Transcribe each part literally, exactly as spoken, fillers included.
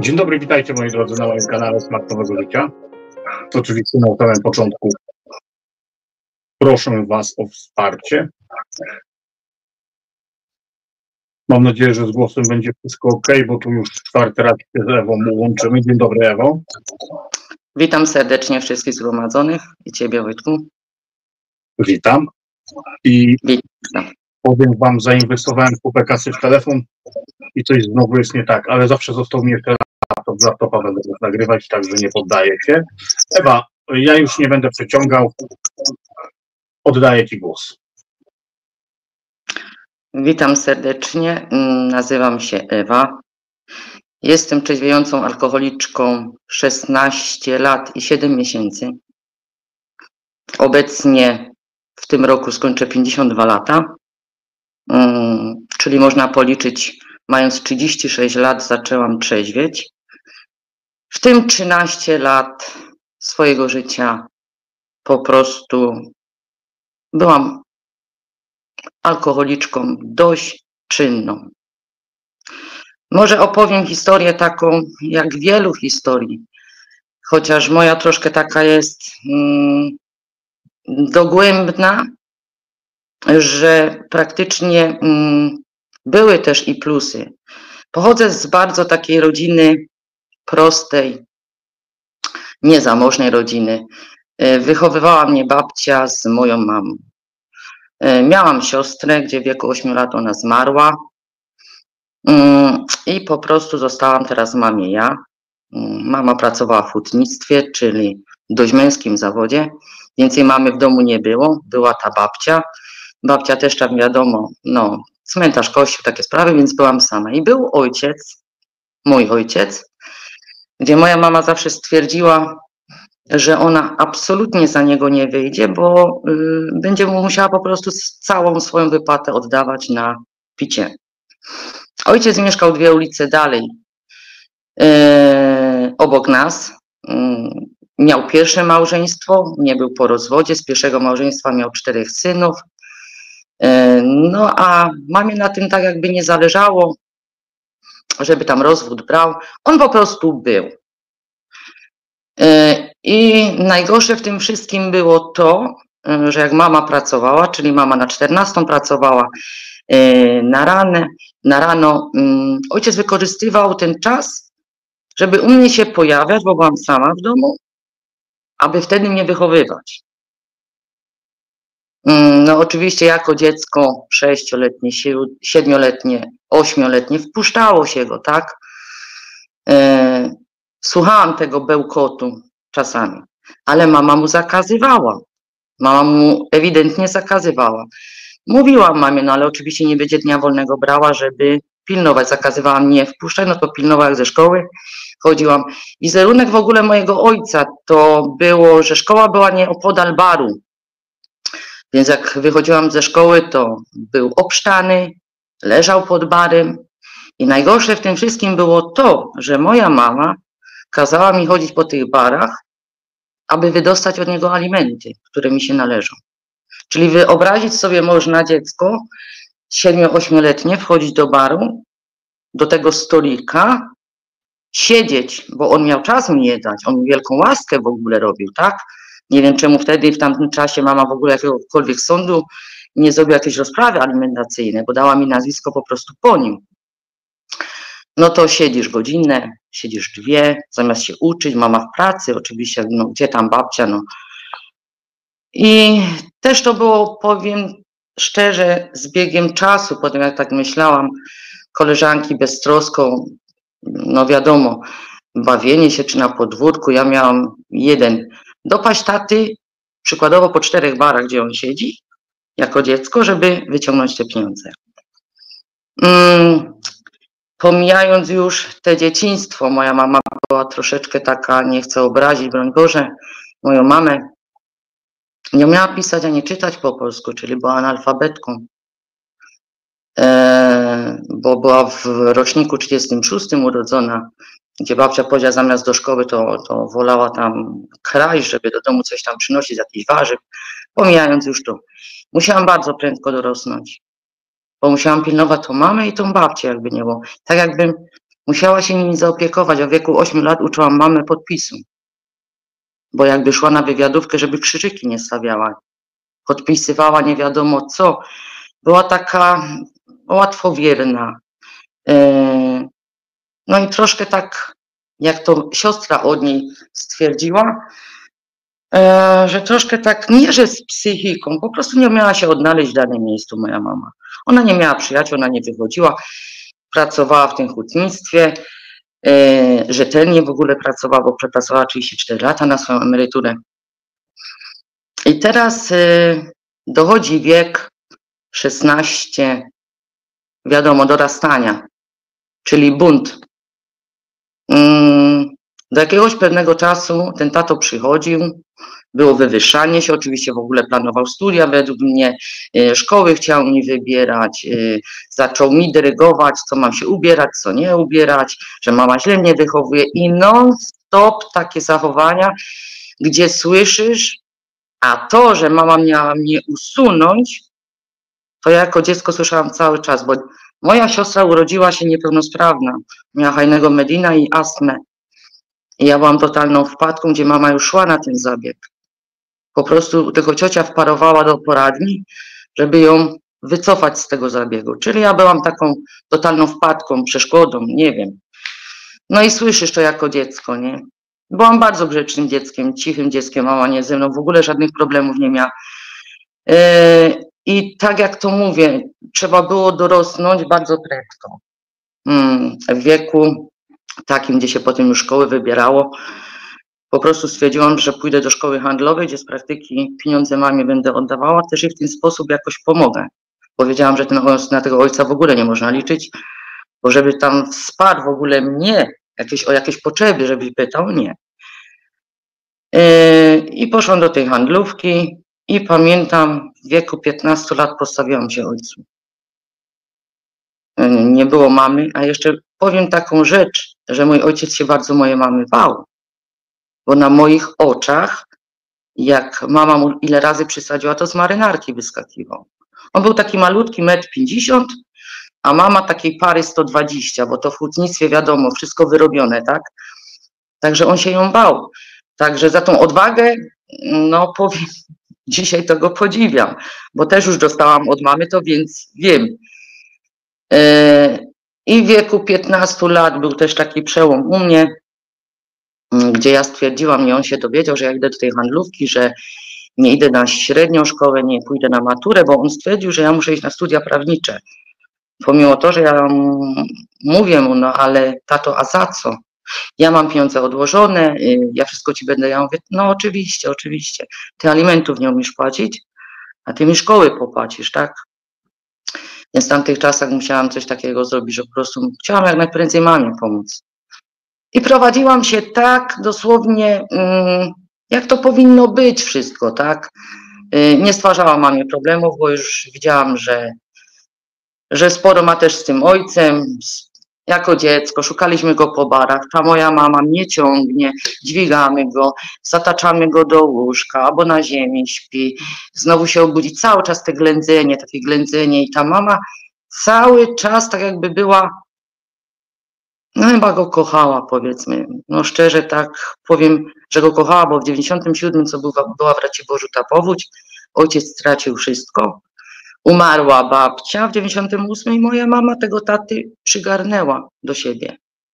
Dzień dobry, witajcie moi drodzy na moim kanale Smak Nowego Życia. Oczywiście na samym początku proszę Was o wsparcie. Mam nadzieję, że z głosem będzie wszystko ok, bo tu już czwarty raz się z Ewą łączymy. Dzień dobry, Ewo. Witam serdecznie wszystkich zgromadzonych i Ciebie, Wojtku. Witam. I Witam. powiem Wam, zainwestowałem kupę kasy w telefon i coś znowu jest nie tak, ale zawsze został mi jeszcze laptop, z laptopa będę nagrywać, także nie poddaję się. Ewa, ja już nie będę przeciągał. Oddaję Ci głos. Witam serdecznie, nazywam się Ewa. Jestem trzeźwiejącą alkoholiczką szesnaście lat i siedem miesięcy. Obecnie w tym roku skończę pięćdziesiąt dwa lata, czyli można policzyć, mając trzydzieści sześć lat zaczęłam trzeźwieć. W tym trzynaście lat swojego życia po prostu byłam alkoholiczką dość czynną. Może opowiem historię taką, jak wielu historii, chociaż moja troszkę taka jest mm, dogłębna, że praktycznie mm, były też i plusy. Pochodzę z bardzo takiej rodziny prostej, niezamożnej rodziny. Wychowywała mnie babcia z moją mamą. Miałam siostrę, gdzie w wieku ośmiu lat ona zmarła i po prostu zostałam teraz mamie ja. Mama pracowała w hutnictwie, czyli w dość męskim zawodzie. Więcej mamy w domu nie było, była ta babcia. Babcia też tam wiadomo, no cmentarz, kościół, takie sprawy, więc byłam sama. I był ojciec, mój ojciec, gdzie moja mama zawsze stwierdziła, że ona absolutnie za niego nie wyjdzie, bo y, będzie mu musiała po prostu całą swoją wypłatę oddawać na picie. Ojciec mieszkał dwie ulice dalej, y, obok nas. Y, miał pierwsze małżeństwo, nie był po rozwodzie, z pierwszego małżeństwa miał czterech synów. Y, no a mamie na tym tak jakby nie zależało, żeby tam rozwód brał. On po prostu był. I najgorsze w tym wszystkim było to, że jak mama pracowała, czyli mama na czternastą pracowała na, ranę, na rano, ojciec wykorzystywał ten czas, żeby u mnie się pojawiać, bo byłam sama w domu, aby wtedy mnie wychowywać. No oczywiście jako dziecko sześcioletnie, siedmioletnie, ośmioletnie wpuszczało się go, tak? Słuchałam tego bełkotu czasami, ale mama mu zakazywała. Mama mu ewidentnie zakazywała. Mówiłam mamie, no ale oczywiście nie będzie dnia wolnego brała, żeby pilnować. Zakazywała mnie wpuszczać, no to pilnowała jak ze szkoły. Chodziłam. Wizerunek w ogóle mojego ojca to było, że szkoła była nieopodal baru. Więc jak wychodziłam ze szkoły, to był obsztany, leżał pod barem. I najgorsze w tym wszystkim było to, że moja mama kazała mi chodzić po tych barach, aby wydostać od niego alimenty, które mi się należą. Czyli wyobrazić sobie można dziecko siedmiu-ośmioletnie wchodzić do baru, do tego stolika, siedzieć, bo on miał czas mi je dać, on mi wielką łaskę w ogóle robił, tak? Nie wiem czemu wtedy w tamtym czasie mama w ogóle jakiegokolwiek sądu nie zrobiła jakiejś rozprawy alimentacyjnej, bo dała mi nazwisko po prostu po nim. No to siedzisz godzinę, siedzisz dwie, zamiast się uczyć, mama w pracy, oczywiście, no gdzie tam babcia, no. I też to było, powiem szczerze, z biegiem czasu, potem jak tak myślałam, koleżanki beztroską, no wiadomo, bawienie się czy na podwórku, ja miałam jeden, dopaść taty, przykładowo po czterech barach, gdzie on siedzi, jako dziecko, żeby wyciągnąć te pieniądze. Mm. Pomijając już te dzieciństwo, moja mama była troszeczkę taka, nie chcę obrazić, broń Boże, moją mamę nie umiała pisać ani czytać po polsku, czyli była analfabetką, e, bo była w roczniku trzydziestym szóstym urodzona, gdzie babcia powiedziała, zamiast do szkoły, to, to wolała tam kraj, żeby do domu coś tam przynosić, jakiś warzyw, pomijając już to. Musiałam bardzo prędko dorosnąć, bo musiałam pilnować tą mamę i tą babcię, jakby nie było. Tak jakbym Musiała się nimi zaopiekować, a w wieku ośmiu lat uczyłam mamę podpisu. Bo jakby szła na wywiadówkę, żeby krzyżyki nie stawiała. Podpisywała nie wiadomo co. Była taka łatwowierna. No i troszkę tak, jak to siostra od niej stwierdziła, że troszkę tak, nie że z psychiką, po prostu nie umiała się odnaleźć w danym miejscu moja mama. Ona nie miała przyjaciół, ona nie wychodziła, pracowała w tym hutnictwie, rzetelnie w ogóle pracowała, bo przepracowała trzydzieści cztery lata na swoją emeryturę. I teraz dochodzi wiek szesnaście, wiadomo, dorastania, czyli bunt. Do jakiegoś pewnego czasu ten tato przychodził, było wywyższanie się, oczywiście w ogóle planował studia według mnie, szkoły chciał mi wybierać, zaczął mi dyrygować, co mam się ubierać, co nie ubierać, że mama źle mnie wychowuje i non-stop takie zachowania, gdzie słyszysz, a to, że mama miała mnie usunąć, to ja jako dziecko słyszałam cały czas, bo moja siostra urodziła się niepełnosprawna, miała hajnego medina i astmę. I ja byłam totalną wpadką, gdzie mama już szła na ten zabieg. Po prostu tylko ciocia wparowała do poradni, żeby ją wycofać z tego zabiegu. Czyli ja byłam taką totalną wpadką, przeszkodą, nie wiem. No i słyszysz to jako dziecko, nie? Byłam bardzo grzecznym dzieckiem, cichym dzieckiem, mama nie ze mną, w ogóle żadnych problemów nie miała. Yy, I tak jak to mówię, trzeba było dorosnąć bardzo prędko. Yy, w wieku takim, gdzie się potem już szkoły wybierało, po prostu stwierdziłam, że pójdę do szkoły handlowej, gdzie z praktyki pieniądze mamie będę oddawała, też i w ten sposób jakoś pomogę. Powiedziałam, że ten, na tego ojca w ogóle nie można liczyć, bo żeby tam wsparł w ogóle mnie jakieś, o jakieś potrzeby, żeby pytał, nie. Yy, I poszłam do tej handlówki i pamiętam, w wieku piętnastu lat postawiłam się ojcu. Yy, nie było mamy, a jeszcze powiem taką rzecz, że mój ojciec się bardzo mojej mamy bał, bo na moich oczach, jak mama mu ile razy przysadziła, to z marynarki wyskakiwał. On był taki malutki, metr pięćdziesiąt, a mama takiej pary sto dwadzieścia, bo to w hutnictwie wiadomo, wszystko wyrobione, tak? Także on się ją bał. Także za tą odwagę, no powiem, dzisiaj to go podziwiam, bo też już dostałam od mamy to, więc wiem. I w wieku piętnastu lat był też taki przełom u mnie, gdzie ja stwierdziłam, i on się dowiedział, że ja idę do tej handlówki, że nie idę na średnią szkołę, nie pójdę na maturę, bo on stwierdził, że ja muszę iść na studia prawnicze. Pomimo to, że ja mówię mu, no ale tato, a za co? Ja mam pieniądze odłożone, ja wszystko ci będę, ja mówię, no oczywiście, oczywiście. Ty alimentów nie umiesz płacić, a ty mi szkoły popłacisz, tak? Więc w tamtych czasach musiałam coś takiego zrobić, że po prostu chciałam jak najprędzej mamie pomóc. I prowadziłam się tak dosłownie, jak to powinno być wszystko, tak? Nie stwarzałam mamie problemów, bo już widziałam, że, że sporo ma też z tym ojcem. Jako dziecko szukaliśmy go po barach, ta moja mama mnie ciągnie, dźwigamy go, zataczamy go do łóżka, albo na ziemi śpi, znowu się obudzi, cały czas te ględzenie, takie ględzenie i ta mama cały czas tak jakby była, no chyba go kochała, powiedzmy, no szczerze tak powiem, że go kochała, bo w dziewięćdziesiątym siódmym, co była, była w Raciborzu ta powódź, ojciec stracił wszystko. Umarła babcia w dziewięćdziesiątym ósmym i moja mama tego taty przygarnęła do siebie.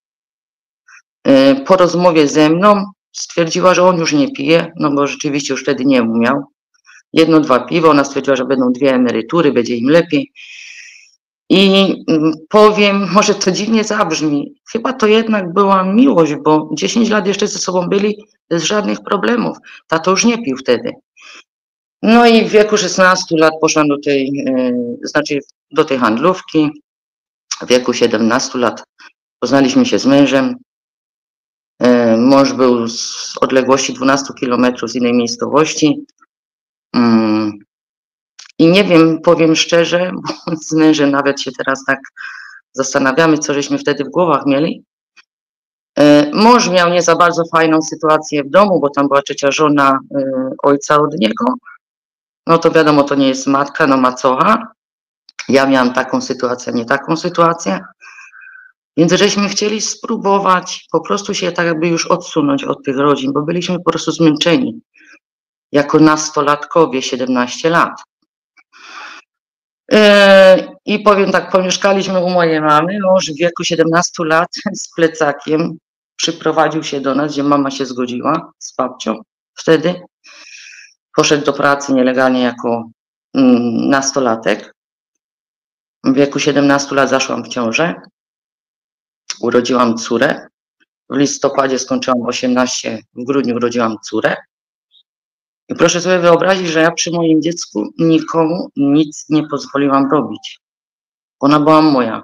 Po rozmowie ze mną stwierdziła, że on już nie pije, no bo rzeczywiście już wtedy nie umiał. Jedno, dwa piwa, ona stwierdziła, że będą dwie emerytury, będzie im lepiej. I powiem, może to dziwnie zabrzmi, chyba to jednak była miłość, bo dziesięć lat jeszcze ze sobą byli bez żadnych problemów. Tato już nie pił wtedy. No i w wieku szesnastu lat poszłam do tej, yy, znaczy do tej handlówki. W wieku siedemnastu lat poznaliśmy się z mężem. Yy, mąż był z odległości dwunastu kilometrów z innej miejscowości. Yy, I nie wiem, powiem szczerze, bo z mężem nawet się teraz tak zastanawiamy, co żeśmy wtedy w głowach mieli. Yy, mąż miał nie za bardzo fajną sytuację w domu, bo tam była trzecia żona yy, ojca od niego. No to wiadomo, to nie jest matka, no macocha. Ja miałam taką sytuację, nie taką sytuację. Więc żeśmy chcieli spróbować po prostu się tak jakby już odsunąć od tych rodzin, bo byliśmy po prostu zmęczeni. Jako nastolatkowie, siedemnaście lat. Yy, I powiem tak, pomieszkaliśmy u mojej mamy, mąż w wieku siedemnastu lat z plecakiem przyprowadził się do nas, gdzie mama się zgodziła z babcią wtedy. Poszedł do pracy nielegalnie jako mm, nastolatek. W wieku siedemnastu lat zaszłam w ciążę. Urodziłam córę. W listopadzie skończyłam osiemnaście, w grudniu urodziłam córę. I proszę sobie wyobrazić, że ja przy moim dziecku nikomu nic nie pozwoliłam robić. Ona była moja.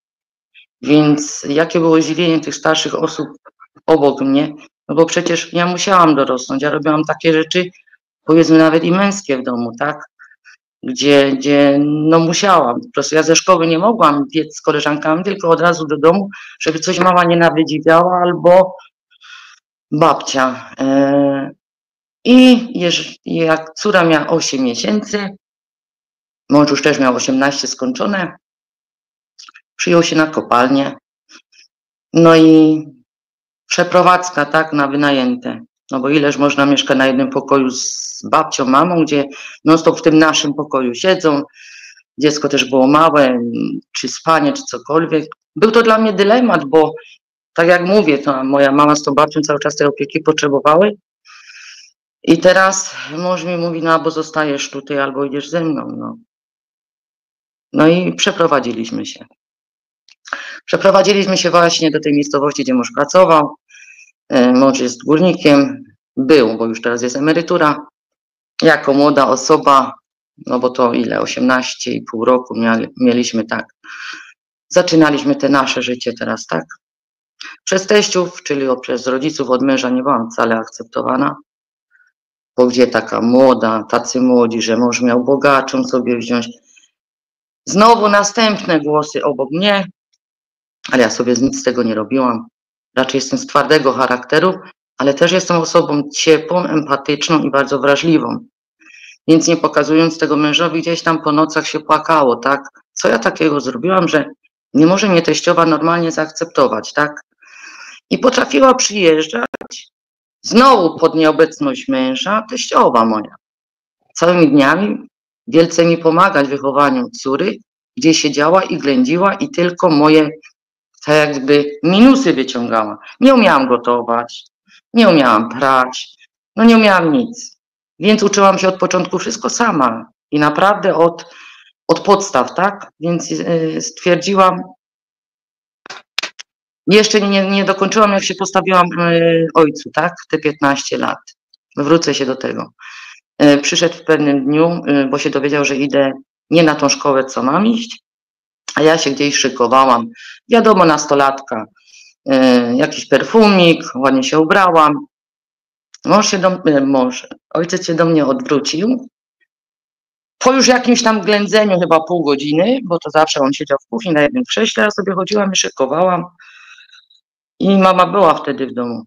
Więc jakie było zdziwienie tych starszych osób obok mnie, no bo przecież ja musiałam dorosnąć. Ja robiłam takie rzeczy, powiedzmy nawet i męskie w domu, tak? Gdzie, gdzie no musiałam. Po prostu ja ze szkoły nie mogłam biec z koleżankami, tylko od razu do domu, żeby coś mama nie nawydziwiała albo babcia. Yy, I jak córa miała osiem miesięcy, mąż już też miał osiemnaście skończone, przyjął się na kopalnię. No i przeprowadzka, tak, na wynajęte. No bo ileż można mieszkać na jednym pokoju z babcią, mamą, gdzie non stop w tym naszym pokoju siedzą. Dziecko też było małe, czy spanie, czy cokolwiek. Był to dla mnie dylemat, bo tak jak mówię, to moja mama z tą babcią cały czas tej opieki potrzebowały. I teraz mąż mi mówi, no albo zostajesz tutaj, albo idziesz ze mną. No, no i przeprowadziliśmy się. Przeprowadziliśmy się właśnie do tej miejscowości, gdzie mąż pracował. Mąż jest górnikiem, był, bo już teraz jest emerytura. Jako młoda osoba, no bo to ile, osiemnaście i pół roku mieli, mieliśmy, tak. Zaczynaliśmy te nasze życie teraz, tak. Przez teściów, czyli przez rodziców od męża nie byłam wcale akceptowana. Bo gdzie taka młoda, tacy młodzi, że mąż miał bogaczą sobie wziąć. Znowu następne głosy obok mnie, ale ja sobie nic z tego nie robiłam. Raczej jestem z twardego charakteru, ale też jestem osobą ciepłą, empatyczną i bardzo wrażliwą. Więc nie pokazując tego mężowi, gdzieś tam po nocach się płakało, tak? Co ja takiego zrobiłam, że nie może mnie teściowa normalnie zaakceptować, tak? I potrafiła przyjeżdżać znowu pod nieobecność męża, teściowa moja. Całymi dniami wielce mi pomagać w wychowaniu córy, gdzie siedziała i ględziła i tylko moje tak jakby minusy wyciągała. Nie umiałam gotować, nie umiałam prać, no nie umiałam nic. Więc uczyłam się od początku wszystko sama i naprawdę od, od podstaw, tak? Więc yy, stwierdziłam, jeszcze nie, nie dokończyłam, jak się postawiłam yy, ojcu, tak? Te piętnaście lat. Wrócę się do tego. Yy, przyszedł w pewnym dniu, yy, bo się dowiedział, że idę nie na tą szkołę, co mam iść, a ja się gdzieś szykowałam. Wiadomo, nastolatka. Yy, jakiś perfumik, ładnie się ubrałam. Mąż się do mnie, mąż, ojciec się do mnie odwrócił. Po już jakimś tam ględzeniu, chyba pół godziny, bo to zawsze on siedział w kuchni na jednym krześle, ja sobie chodziłam i szykowałam. I mama była wtedy w domu.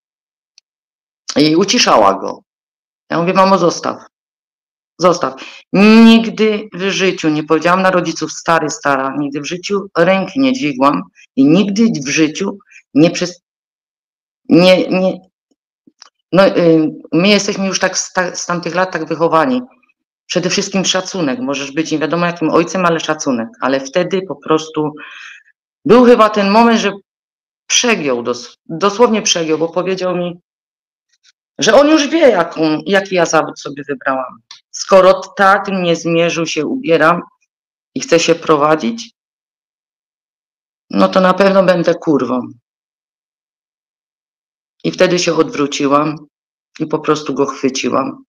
I uciszała go. Ja mówię, mamo, zostaw. Zostaw. Nigdy w życiu nie powiedziałam na rodziców stary, stara, nigdy w życiu ręki nie dźwigłam i nigdy w życiu nie przez... Nie, nie, no, yy, my jesteśmy już tak z, ta, z tamtych lat tak wychowani. Przede wszystkim szacunek. Możesz być nie wiadomo jakim ojcem, ale szacunek. Ale wtedy po prostu był chyba ten moment, że przegiął, dos, dosłownie przegiął, bo powiedział mi, że on już wie, jaką, jaki ja zawód sobie wybrałam. Skoro tak mnie zmierzył, się ubieram i chcę się prowadzić, no to na pewno będę kurwą. I wtedy się odwróciłam i po prostu go chwyciłam.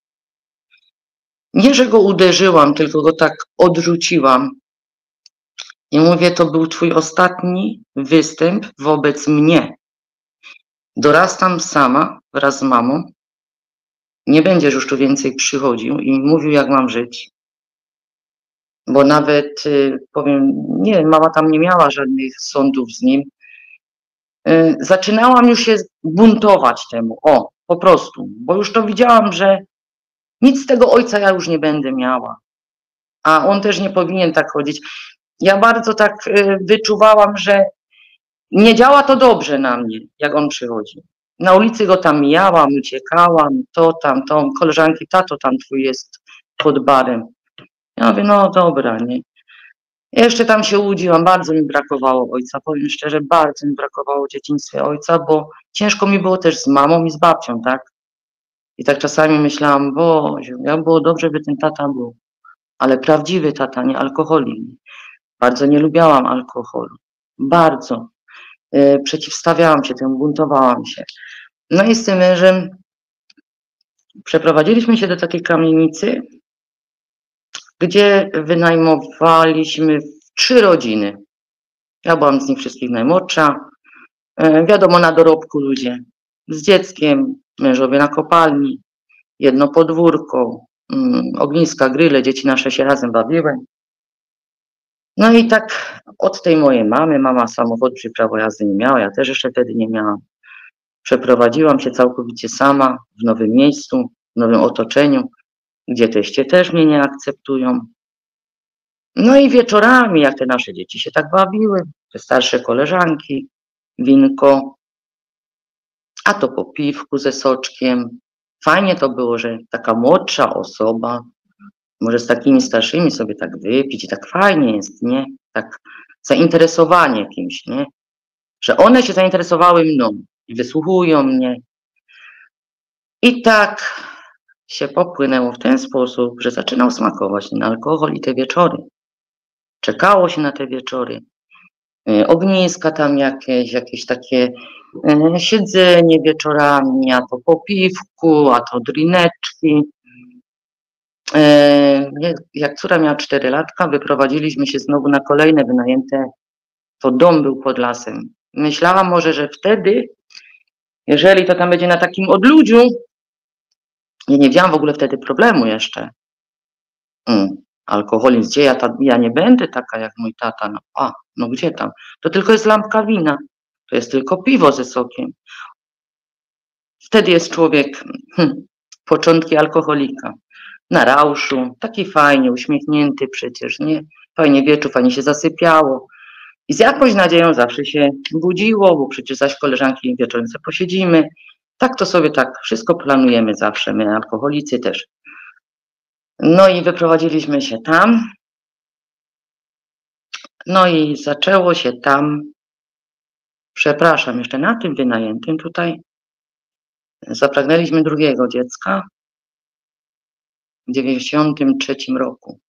Nie, że go uderzyłam, tylko go tak odrzuciłam. I mówię, to był twój ostatni występ wobec mnie. Dorastam sama wraz z mamą. Nie będziesz już tu więcej przychodził i mówił, jak mam żyć. Bo nawet, powiem, nie, mama tam nie miała żadnych sądów z nim. Zaczynałam już się buntować temu, o, po prostu. Bo już to widziałam, że nic z tego ojca ja już nie będę miała. A on też nie powinien tak chodzić. Ja bardzo tak wyczuwałam, że Nie działa to dobrze na mnie, jak on przychodzi. Na ulicy go tam mijałam, uciekałam, to tam, to, koleżanki, tato tam twój jest pod barem. Ja mówię, no dobra, nie. Jeszcze tam się łudziłam, bardzo mi brakowało ojca, powiem szczerze, bardzo mi brakowało w dzieciństwie ojca, bo ciężko mi było też z mamą i z babcią, tak? I tak czasami myślałam, Boziu, jak było dobrze, by ten tata był, ale prawdziwy tata, nie alkoholik. Bardzo nie lubiałam alkoholu, bardzo. Yy, przeciwstawiałam się temu, buntowałam się. No i z tym mężem przeprowadziliśmy się do takiej kamienicy, gdzie wynajmowaliśmy trzy rodziny. Ja byłam z nich wszystkich najmłodsza. E, wiadomo, na dorobku ludzie. Z dzieckiem, mężowie na kopalni, jedno podwórko, mm, ogniska, gryle, dzieci nasze się razem bawiły. No i tak od tej mojej mamy, mama samochód przy prawo jazdy nie miała, ja też jeszcze wtedy nie miałam. Przeprowadziłam się całkowicie sama w nowym miejscu, w nowym otoczeniu, gdzie teście też mnie nie akceptują. No i wieczorami, jak te nasze dzieci się tak bawiły, te starsze koleżanki, winko, a to po piwku ze soczkiem. Fajnie to było, że taka młodsza osoba może z takimi starszymi sobie tak wypić i tak fajnie jest, nie? Tak zainteresowanie kimś, nie? Że one się zainteresowały mną i wysłuchują mnie. I tak się popłynęło w ten sposób, że zaczynał smakować ten alkohol i te wieczory. Czekało się na te wieczory. Ogniska tam jakieś, jakieś takie siedzenie wieczorami, a to po piwku, a to drineczki. Jak córa miała cztery latka, wyprowadziliśmy się znowu na kolejne wynajęte, to dom był pod lasem. Myślałam może, że wtedy, jeżeli to tam będzie na takim odludziu, ja nie widziałam w ogóle wtedy problemu jeszcze. Hmm. Alkoholizm, gdzie ja, ta, ja nie będę taka jak mój tata. No, a, no gdzie tam? To tylko jest lampka wina. To jest tylko piwo ze sokiem. Wtedy jest człowiek, hm, początki alkoholika. Na rauszu, taki fajnie, uśmiechnięty przecież, nie? Fajnie wieczór, fajnie się zasypiało. I z jakąś nadzieją zawsze się budziło, bo przecież zaś koleżanki wieczorem sobie posiedzimy. Tak to sobie tak wszystko planujemy zawsze, my alkoholicy też. No i wyprowadziliśmy się tam. No i zaczęło się tam, przepraszam, jeszcze na tym wynajętym tutaj zapragnęliśmy drugiego dziecka w dziewięćdziesiątym trzecim roku.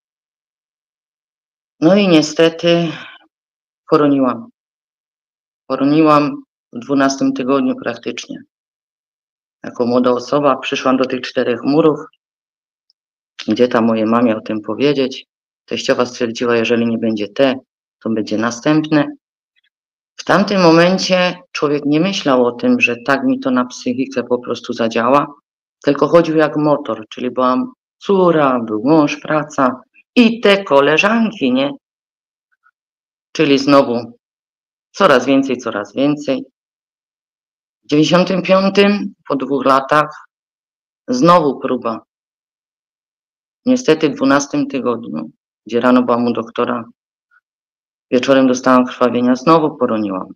No i niestety poroniłam. Poroniłam w dwunastym tygodniu praktycznie. Jako młoda osoba przyszłam do tych czterech murów, gdzie tam mojej mamie o tym powiedzieć. Teściowa stwierdziła, jeżeli nie będzie te, to będzie następne. W tamtym momencie człowiek nie myślał o tym, że tak mi to na psychikę po prostu zadziała, tylko chodził jak motor, czyli byłam córa, był mąż, praca i te koleżanki, nie? Czyli znowu coraz więcej, coraz więcej. W dziewięćdziesiątym piątym, po dwóch latach, znowu próba. Niestety w dwunastym tygodniu, gdzie rano byłam u doktora, wieczorem dostałam krwawienia, znowu poroniłam.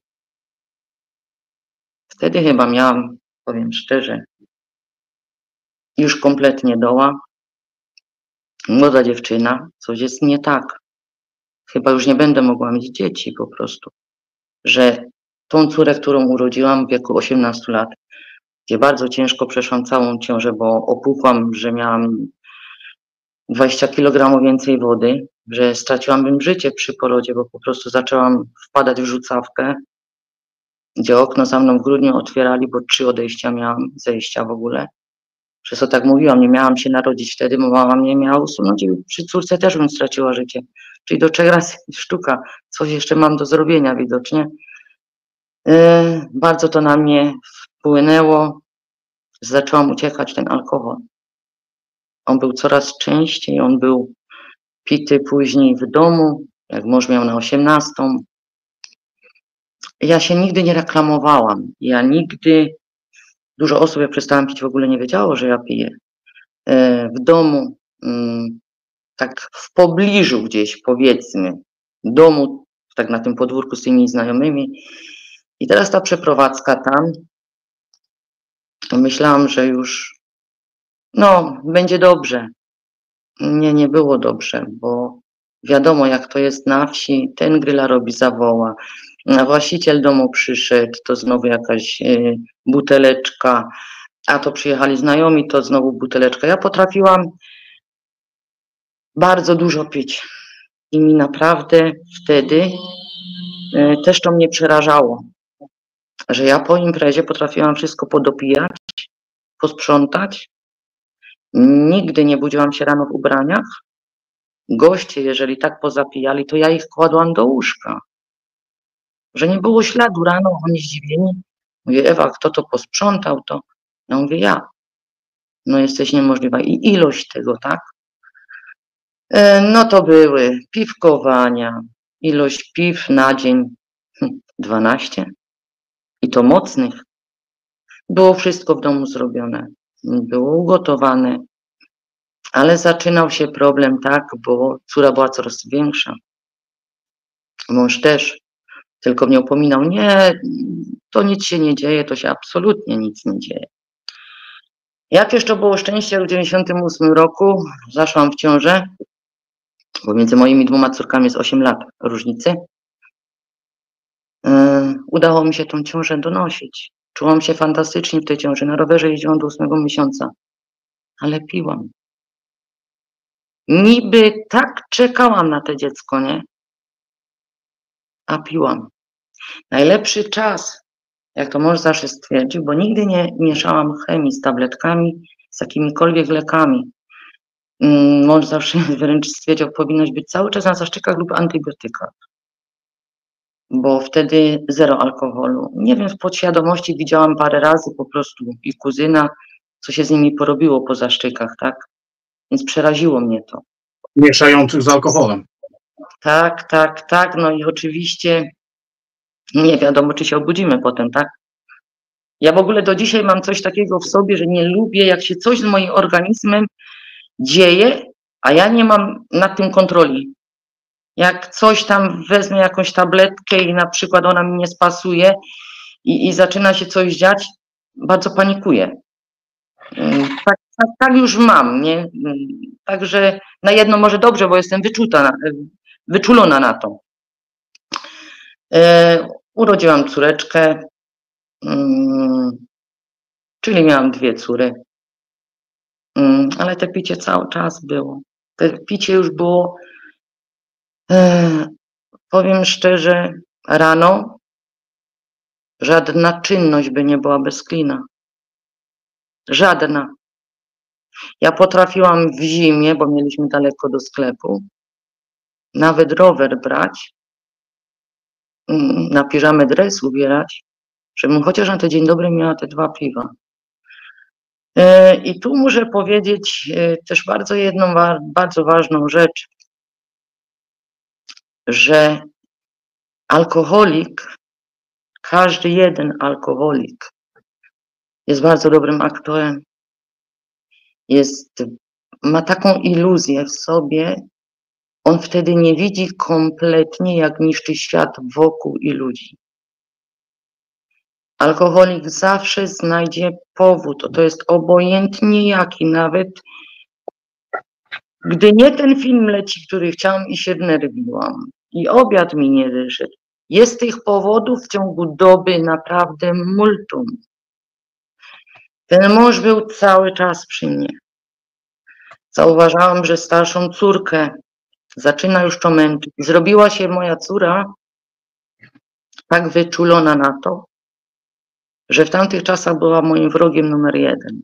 Wtedy chyba miałam, powiem szczerze, już kompletnie doła. Młoda dziewczyna, coś jest nie tak. Chyba już nie będę mogła mieć dzieci po prostu. Że tą córę, którą urodziłam w wieku osiemnastu lat, gdzie bardzo ciężko przeszłam całą ciążę, bo opuchłam, że miałam dwadzieścia kilogramów więcej wody, że straciłabym życie przy porodzie, bo po prostu zaczęłam wpadać w rzucawkę, gdzie okno za mną w grudniu otwierali, bo trzy odejścia miałam, zejścia w ogóle. Przez to tak mówiłam, nie miałam się narodzić wtedy, bo mama mnie miała usunąć i przy córce też bym straciła życie. Czyli do trzech razy sztuka, coś jeszcze mam do zrobienia widocznie. Yy, bardzo to na mnie wpłynęło. Zaczęłam uciekać ten alkohol. On był coraz częściej, on był pity później w domu, jak mąż miał na osiemnastą. Ja się nigdy nie reklamowałam. Ja nigdy, dużo osób jak przestałam pić w ogóle nie wiedziało, że ja piję. Yy, w domu, yy, tak w pobliżu gdzieś powiedzmy, domu, tak na tym podwórku z tymi znajomymi, I teraz ta przeprowadzka tam, myślałam, że już, no, będzie dobrze. Nie, nie było dobrze, bo wiadomo, jak to jest na wsi, ten gryla robi zawoła, a właściciel domu przyszedł, to znowu jakaś y, buteleczka, a to przyjechali znajomi, to znowu buteleczka. Ja potrafiłam bardzo dużo pić i mi naprawdę wtedy y, też to mnie przerażało, że ja po imprezie potrafiłam wszystko podopijać, posprzątać. Nigdy nie budziłam się rano w ubraniach. Goście, jeżeli tak pozapijali, to ja ich kładłam do łóżka. Że nie było śladu rano, oni zdziwieni. Mówię, Ewa, kto to posprzątał, to ja mówię, ja. No jesteś niemożliwa. I ilość tego, tak? E, no to były piwkowania, ilość piw na dzień dwanaście i to mocnych. Było wszystko w domu zrobione, było ugotowane, ale zaczynał się problem, tak, bo córa była coraz większa. Mąż też, tylko mnie upominał, nie, to nic się nie dzieje, to się absolutnie nic nie dzieje. Jak jeszcze było szczęście, w dziewięćdziesiątym ósmym roku zaszłam w ciążę, bo między moimi dwoma córkami jest osiem lat różnicy. Yy, udało mi się tą ciążę donosić. Czułam się fantastycznie w tej ciąży. Na rowerze jeździłam do ósmego miesiąca, ale piłam. Niby tak czekałam na to dziecko, nie? A piłam. Najlepszy czas, jak to mąż zawsze stwierdził, bo nigdy nie mieszałam chemii z tabletkami, z jakimikolwiek lekami. Yy, mąż zawsze wręcz stwierdził, powinnoś być cały czas na zaszczykach lub antybiotykach, bo wtedy zero alkoholu. Nie wiem, w podświadomości widziałam parę razy po prostu i kuzyna, co się z nimi porobiło po zaszczykach, tak? Więc przeraziło mnie to. Mieszających z alkoholem. Tak, tak, tak, no i oczywiście nie wiadomo, czy się obudzimy potem, tak? Ja w ogóle do dzisiaj mam coś takiego w sobie, że nie lubię, jak się coś z moim organizmem dzieje, a ja nie mam nad tym kontroli. Jak coś tam wezmę jakąś tabletkę i na przykład ona mi nie spasuje i, i zaczyna się coś dziać, bardzo panikuję. Tak, tak, tak już mam, nie? Także na jedno może dobrze, bo jestem wyczuta, wyczulona na to. E, urodziłam córeczkę, um, czyli miałam dwie córy, um, ale te picie cały czas było. Te picie już było, e, powiem szczerze, rano żadna czynność by nie była bez klina. Żadna. Ja potrafiłam w zimie, bo mieliśmy daleko do sklepu, nawet rower brać, na piżamę dres ubierać, żebym chociaż na ten dzień dobry miała te dwa piwa. I tu muszę powiedzieć też bardzo jedną bardzo ważną rzecz, że alkoholik, każdy jeden alkoholik jest bardzo dobrym aktorem. Jest, ma taką iluzję w sobie, on wtedy nie widzi kompletnie, jak niszczy świat wokół i ludzi. Alkoholik zawsze znajdzie powód, to jest obojętnie jaki, nawet gdy nie ten film leci, który chciałam i się wnerwiłam i obiad mi nie wyszedł. Jest tych powodów w ciągu doby naprawdę multum. Ten mąż był cały czas przy mnie. Zauważałam, że starszą córkę zaczyna już to męczyć. Zrobiła się moja córa tak wyczulona na to, że w tamtych czasach była moim wrogiem numer jeden.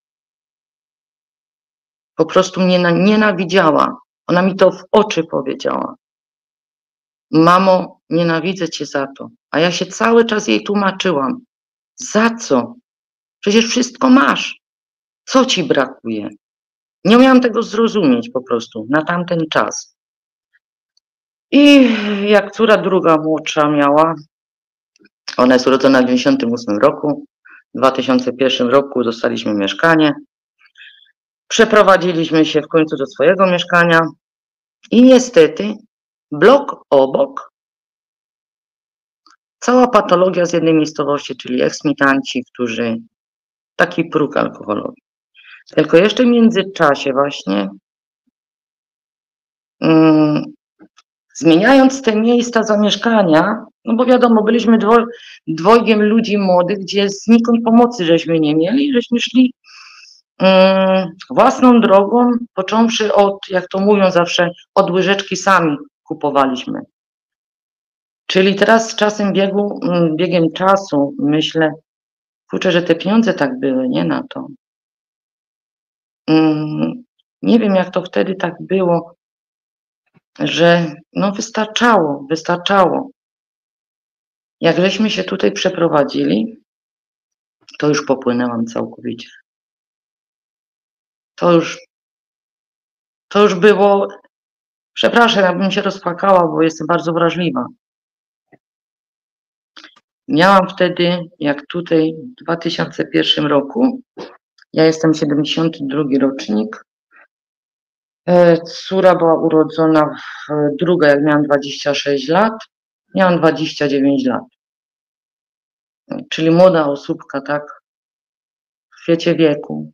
Po prostu mnie nienawidziała. Ona mi to w oczy powiedziała. Mamo, nienawidzę cię za to. A ja się cały czas jej tłumaczyłam. Za co? Przecież wszystko masz. Co ci brakuje? Nie umiałam tego zrozumieć po prostu na tamten czas. I jak córa druga młodsza miała, ona jest urodzona w dziewięćdziesiątym ósmym roku, w dwa tysiące pierwszym roku dostaliśmy mieszkanie. Przeprowadziliśmy się w końcu do swojego mieszkania i niestety blok obok cała patologia z jednej miejscowości, czyli eksmitanci, którzy taki próg alkoholowy. Tylko jeszcze w międzyczasie właśnie um, zmieniając te miejsca zamieszkania, no bo wiadomo, byliśmy dwo, dwojgiem ludzi młodych, gdzie znikąd pomocy żeśmy nie mieli, żeśmy szli um, własną drogą, począwszy od, jak to mówią zawsze, od łyżeczki sami kupowaliśmy. Czyli teraz z czasem biegu, biegiem czasu myślę, kurczę, że te pieniądze tak były, nie na to. Um, nie wiem, jak to wtedy tak było, że no wystarczało, wystarczało. Jak żeśmy się tutaj przeprowadzili, to już popłynęłam całkowicie. To już, to już było, przepraszam, ja bym się rozpłakała, bo jestem bardzo wrażliwa. Miałam wtedy, jak tutaj w dwa tysiące pierwszym roku, ja jestem siedemdziesiąty drugi rocznik, córa była urodzona w druga, jak miałam dwadzieścia sześć lat, miałam dwadzieścia dziewięć lat. Czyli młoda osóbka, tak, w kwiecie wieku,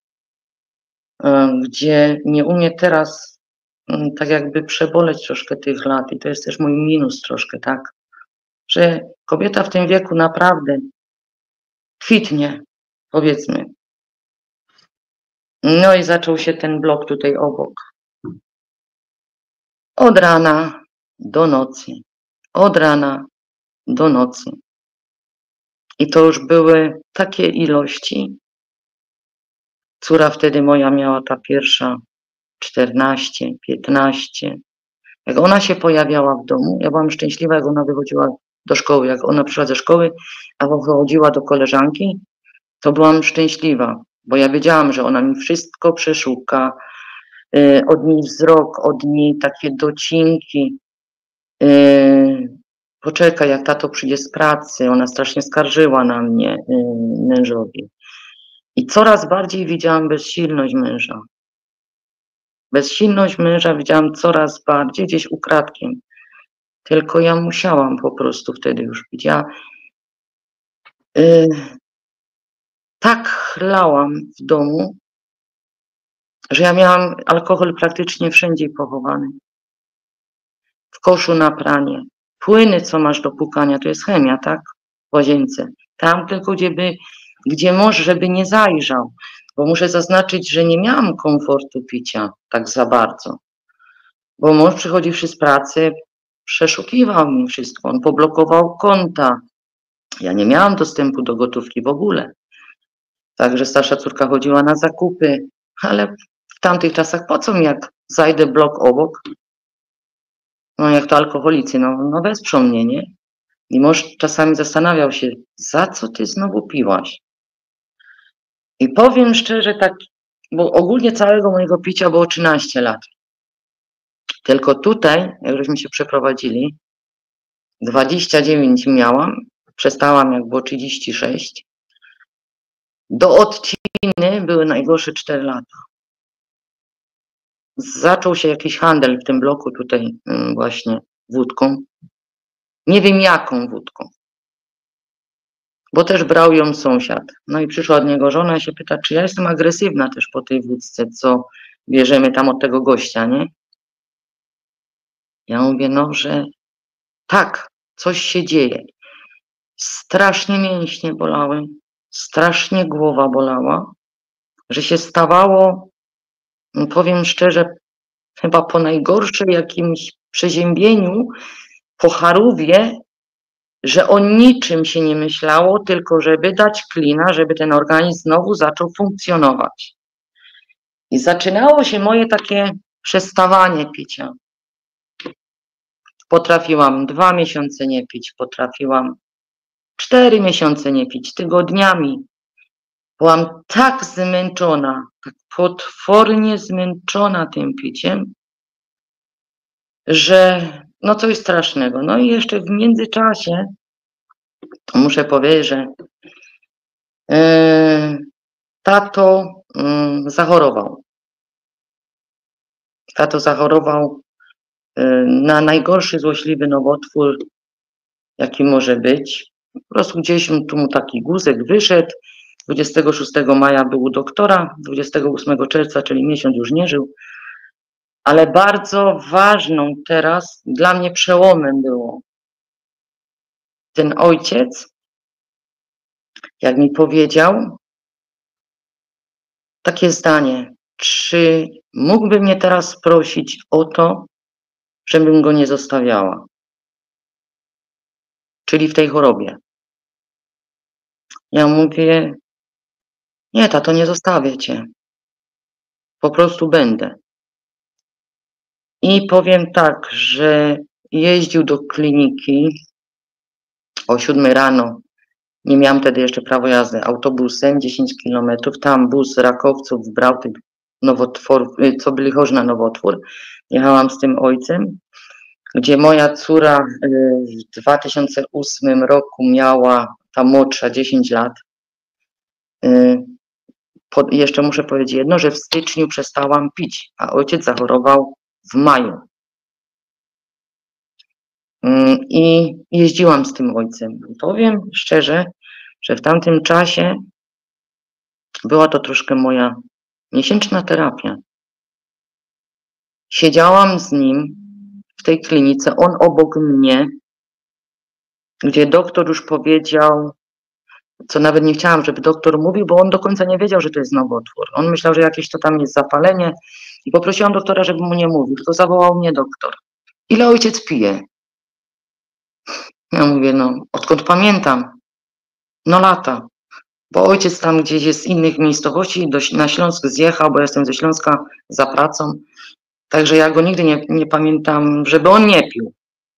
gdzie nie umie teraz tak jakby przeboleć troszkę tych lat i to jest też mój minus troszkę, tak, że kobieta w tym wieku naprawdę kwitnie, powiedzmy. No i zaczął się ten blok tutaj obok. Od rana do nocy, od rana do nocy. I to już były takie ilości. Córa wtedy moja miała ta pierwsza czternaście, piętnaście. Jak ona się pojawiała w domu, ja byłam szczęśliwa, jak ona wychodziła do szkoły. Jak ona przyszła ze szkoły, a wychodziła do koleżanki, to byłam szczęśliwa, bo ja wiedziałam, że ona mi wszystko przeszuka, yy, od niej wzrok, od niej takie docinki. Yy, poczekaj, jak tato przyjdzie z pracy, ona strasznie skarżyła na mnie, yy, mężowi. I coraz bardziej widziałam bezsilność męża. Bezsilność męża widziałam coraz bardziej, gdzieś ukradkiem. Tylko ja musiałam po prostu wtedy już pić. Ja yy, tak chlałam w domu, że ja miałam alkohol praktycznie wszędzie pochowany. W koszu na pranie. Płyny, co masz do płukania, to jest chemia, tak? W łazience. Tam tylko, gdzie, by, gdzie mąż, żeby nie zajrzał. Bo muszę zaznaczyć, że nie miałam komfortu picia tak za bardzo. Bo mąż przychodziwszy z pracy, przeszukiwał mi wszystko. On poblokował konta. Ja nie miałam dostępu do gotówki w ogóle. Także starsza córka chodziła na zakupy. Ale w tamtych czasach po co mi, jak zajdę blok obok? No jak to alkoholicy, no, no wesprzą mnie, nie? I mąż czasami zastanawiał się, za co ty znowu piłaś? I powiem szczerze tak, bo ogólnie całego mojego picia było trzynaście lat. Tylko tutaj, jak żeśmy się przeprowadzili, dwadzieścia dziewięć miałam, przestałam jak było trzydzieści sześć. Do odciny były najgorsze cztery lata. Zaczął się jakiś handel w tym bloku tutaj właśnie wódką. Nie wiem jaką wódką. Bo też brał ją sąsiad. No i przyszła od niego żona i się pyta, czy ja jestem agresywna też po tej wódce, co bierzemy tam od tego gościa, nie? Ja mówię, no, że tak, coś się dzieje. Strasznie mięśnie bolały, strasznie głowa bolała, że się stawało, no powiem szczerze, chyba po najgorszym jakimś przeziębieniu, po Harówie, że o niczym się nie myślało, tylko żeby dać klina, żeby ten organizm znowu zaczął funkcjonować. I zaczynało się moje takie przestawanie picia. Potrafiłam dwa miesiące nie pić, potrafiłam cztery miesiące nie pić, tygodniami. Byłam tak zmęczona, tak potwornie zmęczona tym piciem, że no coś strasznego. No i jeszcze w międzyczasie muszę powiedzieć, że yy, tato yy, zachorował. Tato zachorował yy, na najgorszy złośliwy nowotwór, jaki może być. Po prostu gdzieś tu mu taki guzek wyszedł. dwudziestego szóstego maja był u doktora, dwudziestego ósmego czerwca, czyli miesiąc już nie żył. Ale bardzo ważną teraz, dla mnie przełomem było ten ojciec, jak mi powiedział takie zdanie, czy mógłby mnie teraz prosić o to, żebym go nie zostawiała, czyli w tej chorobie. Ja mówię, nie, tato, nie zostawię cię, po prostu będę. I powiem tak, że jeździł do kliniki o siódmej rano, nie miałam wtedy jeszcze prawo jazdy, autobusem dziesięć kilometrów, tam bus rakowców brał tych nowotworów, co byli chorzy na nowotwór. Jechałam z tym ojcem, gdzie moja córa w dwa tysiące ósmym roku miała, ta młodsza, dziesięć lat. Pod, jeszcze muszę powiedzieć jedno, że w styczniu przestałam pić, a ojciec zachorował w maju. I jeździłam z tym ojcem. Powiem szczerze, że w tamtym czasie była to troszkę moja miesięczna terapia. Siedziałam z nim w tej klinice, on obok mnie, gdzie doktor już powiedział, co nawet nie chciałam, żeby doktor mówił, bo on do końca nie wiedział, że to jest nowotwór. On myślał, że jakieś to tam jest zapalenie i poprosiłam doktora, żeby mu nie mówił, tylko zawołał mnie doktor. Ile ojciec pije? Ja mówię, no odkąd pamiętam? No lata. Bo ojciec tam gdzieś jest z innych miejscowości, do, na Śląsk zjechał, bo ja jestem ze Śląska za pracą. Także ja go nigdy nie, nie pamiętam, żeby on nie pił.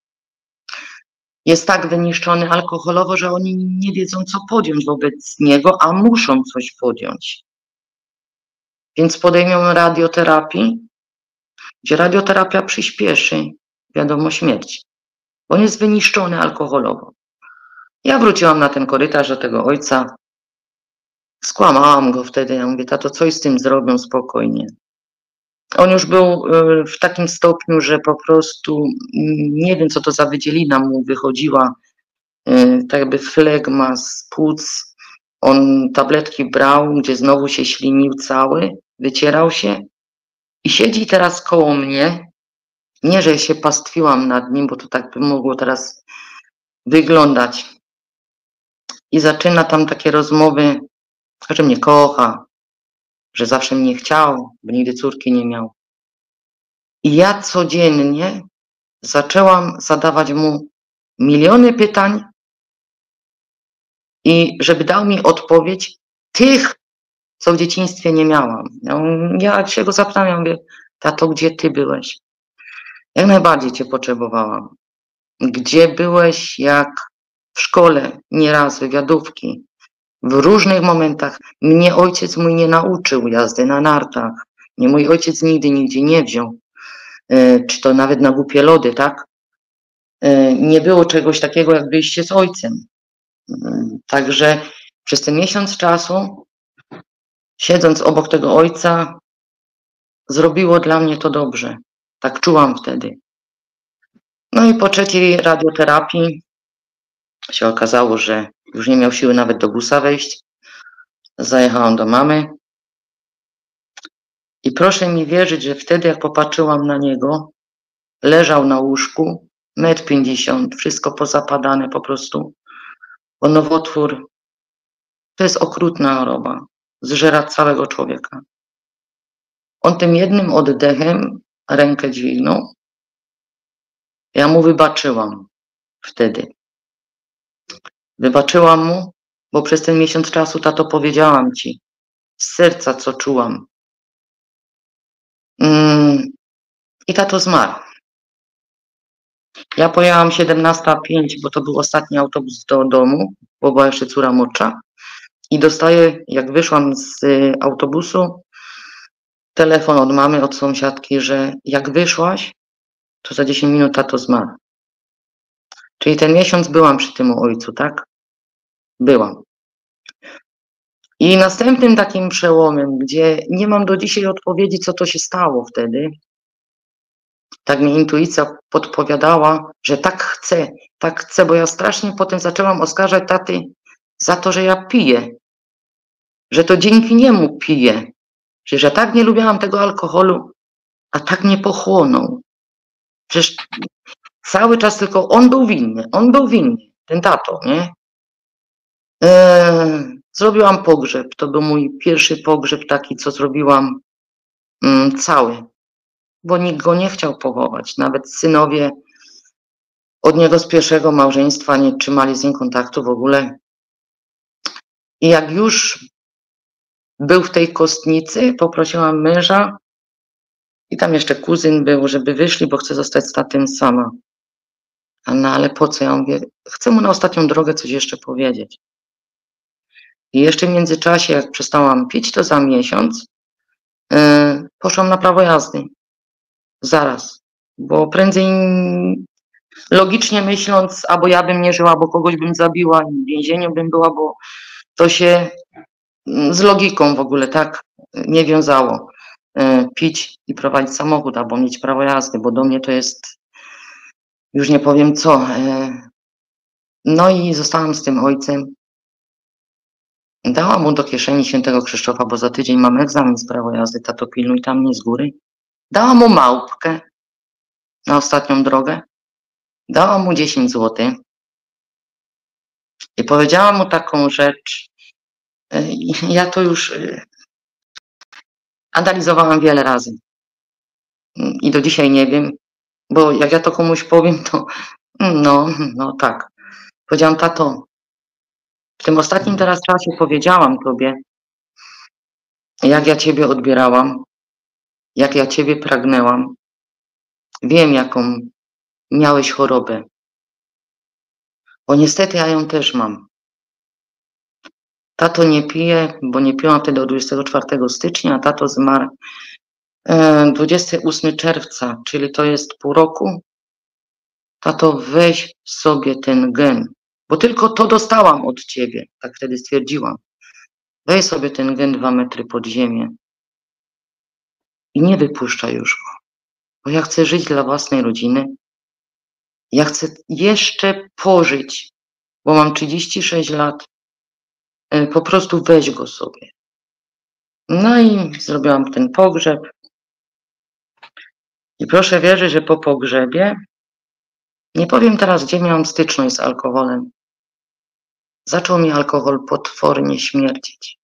Jest tak wyniszczony alkoholowo, że oni nie wiedzą, co podjąć wobec niego, a muszą coś podjąć. Więc podejmą radioterapii, gdzie radioterapia przyspieszy, wiadomo, śmierć. Bo on jest wyniszczony alkoholowo. Ja wróciłam na ten korytarz do tego ojca. Skłamałam go wtedy. Ja mówię, tato, coś z tym zrobią spokojnie. On już był w takim stopniu, że po prostu nie wiem, co to za wydzielina mu wychodziła, tak jakby flegma z płuc. On tabletki brał, gdzie znowu się ślinił cały, wycierał się i siedzi teraz koło mnie. Nie, że się pastwiłam nad nim, bo to tak by mogło teraz wyglądać. I zaczyna tam takie rozmowy, że mnie kocha, że zawsze mnie chciał, bo nigdy córki nie miał. I ja codziennie zaczęłam zadawać mu miliony pytań i żeby dał mi odpowiedź tych, co w dzieciństwie nie miałam. Ja się go zapytałam, ja mówię, tato, gdzie ty byłeś? Jak najbardziej cię potrzebowałam. Gdzie byłeś, jak w szkole, nieraz wywiadówki, w różnych momentach. Mnie ojciec mój nie nauczył jazdy na nartach. Mnie mój ojciec nigdy nigdzie nie wziął. Czy to nawet na głupie lody, tak? Nie było czegoś takiego, jak wyjście z ojcem. Także przez ten miesiąc czasu, siedząc obok tego ojca, zrobiło dla mnie to dobrze. Tak czułam wtedy. No i po trzeciej radioterapii się okazało, że już nie miał siły nawet do busa wejść. Zajechałam do mamy. I proszę mi wierzyć, że wtedy jak popatrzyłam na niego, leżał na łóżku, metr pięćdziesiąt, wszystko pozapadane po prostu. Bo nowotwór to jest okrutna choroba, zżera całego człowieka. On tym jednym oddechem rękę dźwignął. Ja mu wybaczyłam wtedy. Wybaczyłam mu, bo przez ten miesiąc czasu, tato, powiedziałam ci z serca, co czułam. Mm. I tato zmarł. Ja pojechałam siedemnasta pięć, bo to był ostatni autobus do domu, bo była jeszcze córa młodsza. I dostaję, jak wyszłam z autobusu, telefon od mamy, od sąsiadki, że jak wyszłaś, to za dziesięć minut tato zmarł. Czyli ten miesiąc byłam przy tym ojcu, tak? Byłam. I następnym takim przełomem, gdzie nie mam do dzisiaj odpowiedzi, co to się stało wtedy, Tak mi intuicja podpowiadała, że tak chcę, tak chcę, bo ja strasznie potem zaczęłam oskarżać taty za to, że ja piję, że to dzięki niemu piję, że ja tak nie lubiłam tego alkoholu, a tak nie pochłonął. Przecież cały czas tylko on był winny, on był winny, ten tato, nie? Eee, zrobiłam pogrzeb, to był mój pierwszy pogrzeb taki, co zrobiłam mm, cały, bo nikt go nie chciał pochować, nawet synowie od niego z pierwszego małżeństwa nie trzymali z nim kontaktu w ogóle. I jak już był w tej kostnicy, poprosiłam męża i tam jeszcze kuzyn był, żeby wyszli, bo chcę zostać z tatym sama. A no ale po co? Ja mówię, chcę mu na ostatnią drogę coś jeszcze powiedzieć. I jeszcze w międzyczasie, jak przestałam pić, to za miesiąc yy, poszłam na prawo jazdy. Zaraz. Bo prędzej, logicznie myśląc, albo ja bym nie żyła, albo kogoś bym zabiła, w więzieniu bym była, bo to się z logiką w ogóle tak nie wiązało. Yy, pić i prowadzić samochód, albo mieć prawo jazdy, bo do mnie to jest, już nie powiem co. Yy. No i zostałam z tym ojcem. Dałam mu do kieszeni świętego Krzysztofa, bo za tydzień mam egzamin z prawa jazdy, tato pilnuj tam mnie z góry. Dałam mu małpkę na ostatnią drogę. Dałam mu dziesięć złotych i powiedziałam mu taką rzecz. Ja to już analizowałam wiele razy i do dzisiaj nie wiem, bo jak ja to komuś powiem, to no, no tak. Powiedziałam, tato, w tym ostatnim teraz czasie powiedziałam tobie, jak ja ciebie odbierałam, jak ja ciebie pragnęłam. Wiem, jaką miałeś chorobę, bo niestety ja ją też mam. Tato nie pije, bo nie piłam wtedy od dwudziestego czwartego stycznia, a tato zmarł e, dwudziestego ósmego czerwca, czyli to jest pół roku. Tato, weź sobie ten gen, bo tylko to dostałam od ciebie, tak wtedy stwierdziłam. Weź sobie ten gen dwa metry pod ziemię i nie wypuszczaj już go, bo ja chcę żyć dla własnej rodziny. Ja chcę jeszcze pożyć, bo mam trzydzieści sześć lat. Po prostu weź go sobie. No i zrobiłam ten pogrzeb. I proszę wierzyć, że po pogrzebie, nie powiem teraz, gdzie miałam styczność z alkoholem, zaczął mi alkohol potwornie śmierdzić.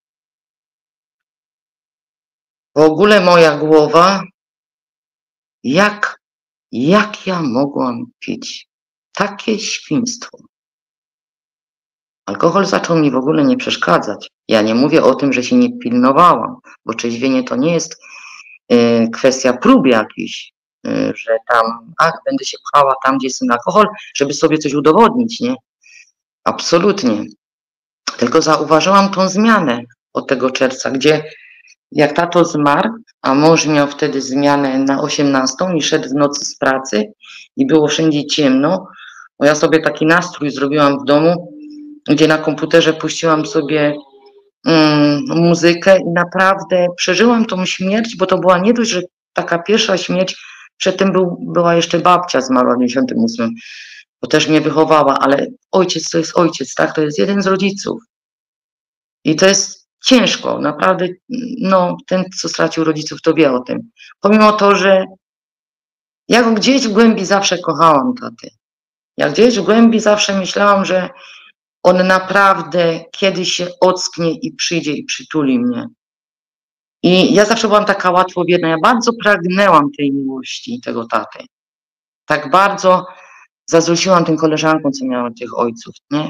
W ogóle moja głowa, jak, jak ja mogłam pić takie świństwo? Alkohol zaczął mi w ogóle nie przeszkadzać. Ja nie mówię o tym, że się nie pilnowałam, bo trzeźwienie to nie jest y, kwestia prób jakichś, y, że tam, ach, będę się pchała tam, gdzie jest ten alkohol, żeby sobie coś udowodnić, nie? Absolutnie. Tylko zauważyłam tą zmianę od tego czerwca, gdzie jak tato zmarł, a mąż miał wtedy zmianę na osiemnastą i szedł w nocy z pracy i było wszędzie ciemno, bo ja sobie taki nastrój zrobiłam w domu, gdzie na komputerze puściłam sobie um, muzykę i naprawdę przeżyłam tą śmierć, bo to była nie dość, że taka pierwsza śmierć, przedtem był, była jeszcze babcia zmarła w dziewięćdziesiątym ósmym, bo też mnie wychowała, ale ojciec to jest ojciec, tak, to jest jeden z rodziców. I to jest ciężko, naprawdę, no, ten, co stracił rodziców, to wie o tym. Pomimo to, że ja gdzieś w głębi zawsze kochałam tatę. Ja gdzieś w głębi zawsze myślałam, że on naprawdę kiedyś się ocknie i przyjdzie i przytuli mnie. I ja zawsze byłam taka łatwowierna. Ja bardzo pragnęłam tej miłości tego taty. Tak bardzo zazdrościłam tym koleżankom, co miałam tych ojców, nie?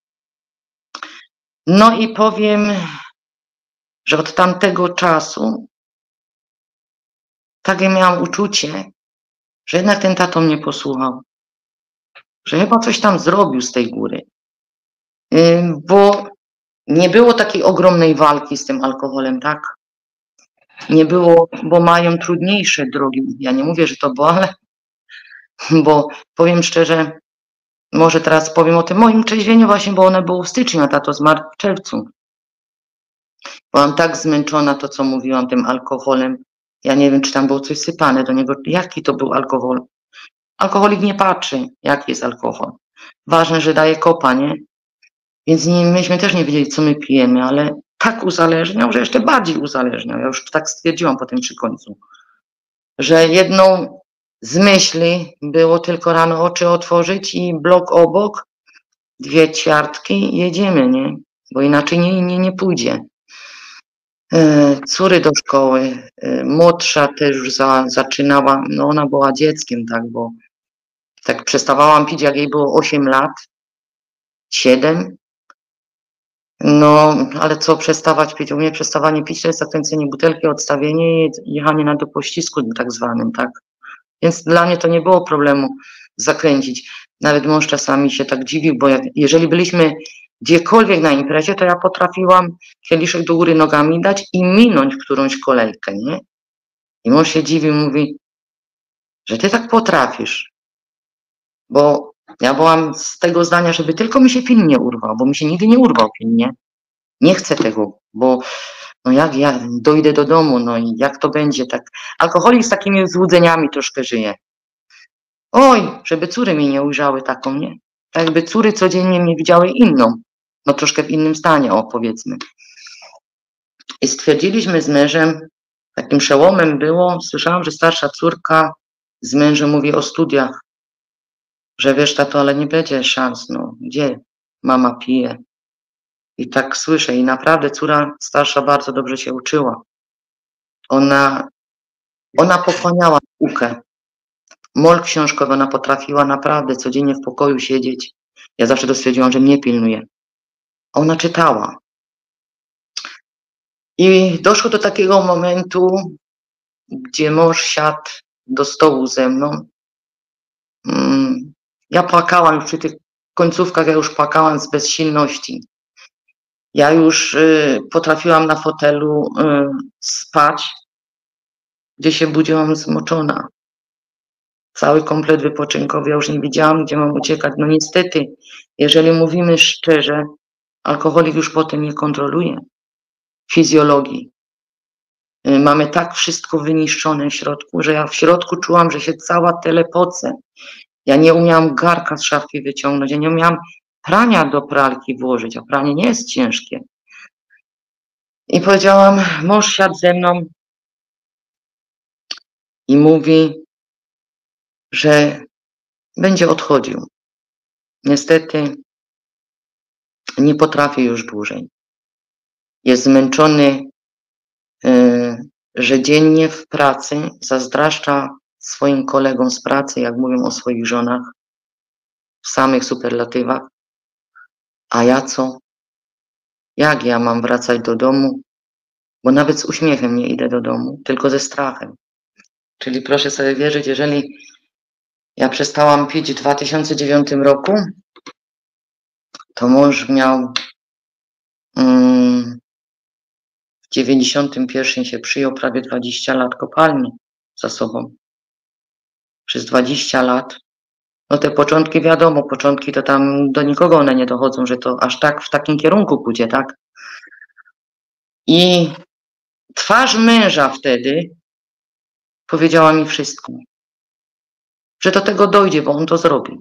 No i powiem, że od tamtego czasu takie miałam uczucie, że jednak ten tato mnie posłuchał. Że chyba coś tam zrobił z tej góry. Bo nie było takiej ogromnej walki z tym alkoholem, tak? Nie było, bo mają trudniejsze drogi. Ja nie mówię, że to było, ale bo powiem szczerze, może teraz powiem o tym moim trzeźwieniu właśnie, bo one było w styczniu, a tato zmarł w czerwcu. Byłam tak zmęczona to, co mówiłam, tym alkoholem, Ja nie wiem, czy tam było coś sypane do niego, jaki to był alkohol. Alkoholik nie patrzy, jaki jest alkohol. Ważne, że daje kopa, nie? Więc nie, myśmy też nie wiedzieli, co my pijemy, ale tak uzależniał, że jeszcze bardziej uzależniał. Ja już tak stwierdziłam potem przy końcu, że jedną z myśli było tylko rano oczy otworzyć i blok obok, dwie ćwiartki, jedziemy, nie? Bo inaczej nie, nie, nie pójdzie. E, córy do szkoły, e, młodsza też już za, zaczynała, no ona była dzieckiem, tak, bo tak przestawałam pić, jak jej było osiem lat, siedem. No, ale co przestawać pić? U mnie przestawanie pić to jest zakręcenie butelki, odstawienie i jechanie na do pościsku tak zwanym, tak? Więc dla mnie to nie było problemu zakręcić. Nawet mąż czasami się tak dziwił, bo jak, jeżeli byliśmy gdziekolwiek na imprezie, to ja potrafiłam kieliszek do góry nogami dać i minąć którąś kolejkę, nie? I mąż się dziwił, mówi, że ty tak potrafisz. Bo ja byłam z tego zdania, żeby tylko mi się film nie urwał, bo mi się nigdy nie urwał film, nie? Nie chcę tego, bo no jak ja dojdę do domu, no i jak to będzie, tak. Alkoholik z takimi złudzeniami troszkę żyje. Oj, żeby córy mi nie ujrzały taką, nie? Tak jakby córy codziennie mnie widziały inną, no troszkę w innym stanie, o powiedzmy. I stwierdziliśmy z mężem, takim przełomem było, słyszałam, że starsza córka z mężem mówi o studiach, że wiesz, tato, ale nie będzie szans, no gdzie mama pije. I tak słyszę i naprawdę córa starsza bardzo dobrze się uczyła. Ona, ona pochłaniała naukę. Mol książkowy ona potrafiła naprawdę codziennie w pokoju siedzieć. Ja zawsze to stwierdziłam, że mnie pilnuje. Ona czytała. I doszło do takiego momentu, gdzie mąż siadł do stołu ze mną. Ja płakałam już przy tych końcówkach, ja już płakałam z bezsilności. Ja już y, potrafiłam na fotelu y, spać, gdzie się budziłam zmoczona. Cały komplet wypoczynkowy, ja już nie wiedziałam, gdzie mam uciekać. No niestety, jeżeli mówimy szczerze, alkoholik już potem nie kontroluje fizjologii. Y, mamy tak wszystko wyniszczone w środku, że ja w środku czułam, że się cała telepocę. Ja nie umiałam garka z szafki wyciągnąć, ja nie umiałam prania do pralki włożyć, a pranie nie jest ciężkie. I powiedziałam, mąż siadł ze mną i mówi, że będzie odchodził. Niestety nie potrafi już dłużej. Jest zmęczony, yy, że dziennie w pracy zazdroszcza swoim kolegom z pracy, jak mówią o swoich żonach, w samych superlatywach. A ja co? Jak ja mam wracać do domu? Bo nawet z uśmiechem nie idę do domu, tylko ze strachem. Czyli proszę sobie wierzyć, jeżeli ja przestałam pić w dwa tysiące dziewiątym roku, to mąż miał mm, w dziewięćdziesiątym pierwszym się przyjął, prawie dwadzieścia lat kopalni za sobą. Przez dwadzieścia lat. No te początki wiadomo, początki to tam do nikogo one nie dochodzą, że to aż tak w takim kierunku pójdzie, tak? I twarz męża wtedy powiedziała mi wszystko. Że do tego dojdzie, bo on to zrobi.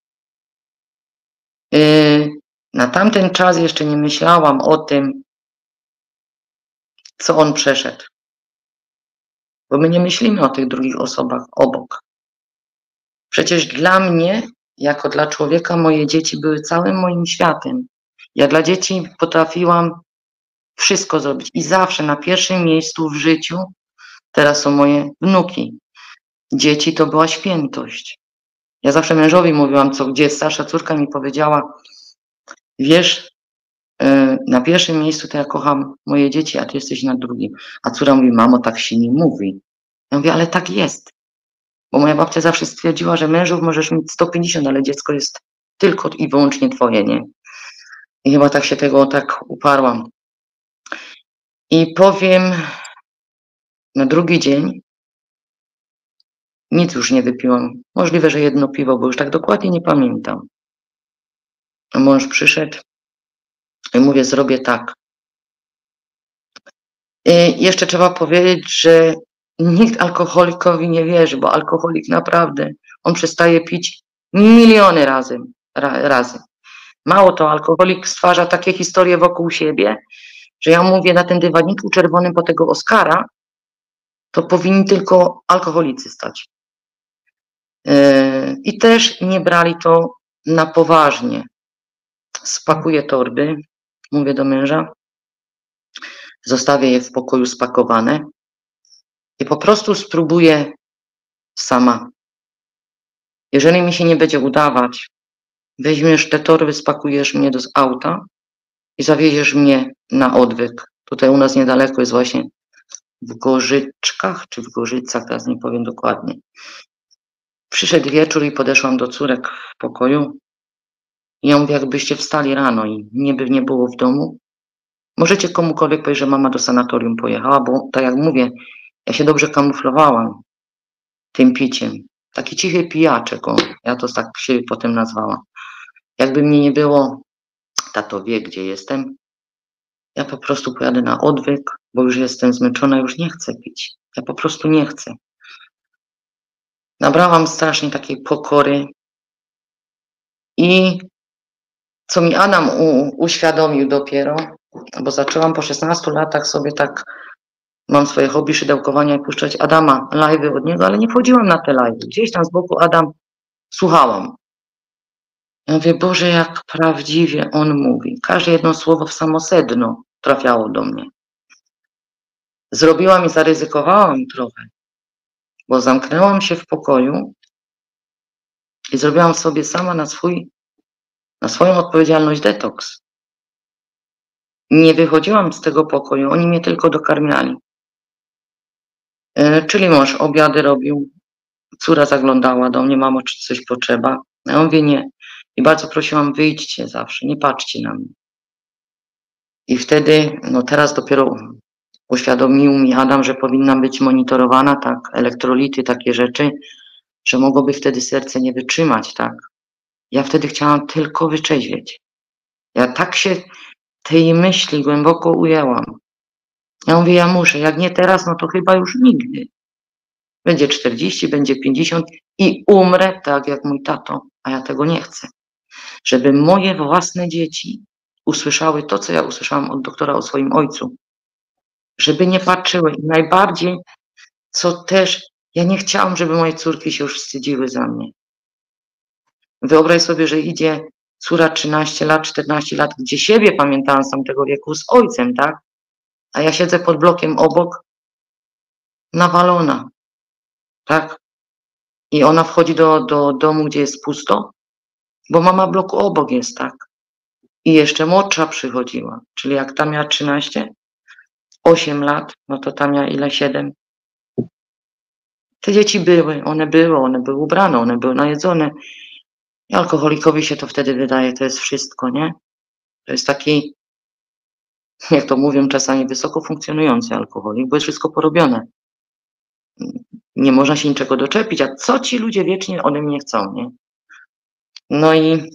Yy, na tamten czas jeszcze nie myślałam o tym, co on przeszedł. Bo my nie myślimy o tych drugich osobach obok. Przecież dla mnie, jako dla człowieka, moje dzieci były całym moim światem. Ja dla dzieci potrafiłam wszystko zrobić i zawsze na pierwszym miejscu w życiu teraz są moje wnuki. Dzieci to była świętość. Ja zawsze mężowi mówiłam, co gdzie starsza córka mi powiedziała, wiesz, na pierwszym miejscu to ja kocham moje dzieci, a ty jesteś na drugim. A córa mówi, mamo, tak się nie mówi. Ja mówię, ale tak jest. Bo moja babcia zawsze stwierdziła, że mężów możesz mieć sto pięćdziesiąt, ale dziecko jest tylko i wyłącznie twoje, nie? I chyba tak się tego tak uparłam. I powiem, na drugi dzień nic już nie wypiłam. Możliwe, że jedno piwo, bo już tak dokładnie nie pamiętam. A mąż przyszedł i mówię, zrobię tak. I jeszcze trzeba powiedzieć, że nikt alkoholikowi nie wierzy, bo alkoholik naprawdę, on przestaje pić miliony razy. Ra, razy. Mało to, alkoholik stwarza takie historie wokół siebie, że ja mówię, na tym dywaniku czerwonym po tego Oscara, to powinni tylko alkoholicy stać. Yy, I też nie brali to na poważnie. Spakuję torby, mówię do męża, zostawię je w pokoju spakowane i po prostu spróbuję sama. Jeżeli mi się nie będzie udawać, weźmiesz te torby, spakujesz mnie do auta i zawieziesz mnie na odwyk. Tutaj u nas niedaleko jest właśnie w Gorzyczkach, czy w Gorzycach, teraz nie powiem dokładnie. Przyszedł wieczór i podeszłam do córek w pokoju. I ja mówię, jakbyście wstali rano i mnie by nie było w domu, możecie komukolwiek powiedzieć, że mama do sanatorium pojechała, bo tak jak mówię, ja się dobrze kamuflowałam tym piciem. Taki cichy pijaczek, o, ja to tak się potem nazwałam. Jakby mnie nie było, tato wie, gdzie jestem, ja po prostu pojadę na odwyk, bo już jestem zmęczona, już nie chcę pić. Ja po prostu nie chcę. Nabrałam strasznie takiej pokory i co mi Adam u, uświadomił dopiero, bo zaczęłam po szesnastu latach sobie tak, mam swoje hobby szydełkowania i puszczać Adama, live'y od niego, ale nie wchodziłam na te live'y. Gdzieś tam z boku Adam słuchałam. Ja mówię, Boże, jak prawdziwie on mówi. Każde jedno słowo w samo sedno trafiało do mnie. Zrobiłam i zaryzykowałam trochę, bo zamknęłam się w pokoju i zrobiłam sobie sama na swój, na swoją odpowiedzialność detoks. Nie wychodziłam z tego pokoju, oni mnie tylko dokarmiali. Yy, czyli mąż obiady robił, córa zaglądała do mnie, mamo, czy coś potrzeba? Ja mówię, nie. I bardzo prosiłam, wyjdźcie zawsze, nie patrzcie na mnie. I wtedy, no teraz dopiero uświadomił mi Adam, że powinnam być monitorowana, tak, elektrolity, takie rzeczy, że mogłoby wtedy serce nie wytrzymać, tak. Ja wtedy chciałam tylko wyczeźwieć. Ja tak się tej myśli głęboko ujęłam. Ja mówię, ja muszę, jak nie teraz, no to chyba już nigdy. Będzie czterdzieści, będzie pięćdziesiąt i umrę tak jak mój tato, a ja tego nie chcę. Żeby moje własne dzieci usłyszały to, co ja usłyszałam od doktora o swoim ojcu. Żeby nie patrzyły i najbardziej, co też, ja nie chciałam, żeby moje córki się już wstydziły za mnie. Wyobraź sobie, że idzie córa trzynaście lat, czternaście lat, gdzie siebie pamiętałam z tamtego wieku z ojcem, tak? A ja siedzę pod blokiem obok, nawalona, tak? I ona wchodzi do, do domu, gdzie jest pusto, bo mama w bloku obok jest, tak? I jeszcze młodsza przychodziła, czyli jak ta miała trzynaście, osiem lat, no to ta miała ile? siedem. Te dzieci były, one były, one były ubrane, one były najedzone. I alkoholikowi się to wtedy wydaje, to jest wszystko, nie? To jest taki, jak to mówią czasami, wysoko funkcjonujący alkoholik, bo jest wszystko porobione. Nie można się niczego doczepić, a co ci ludzie wiecznie ode mnie chcą, nie? No i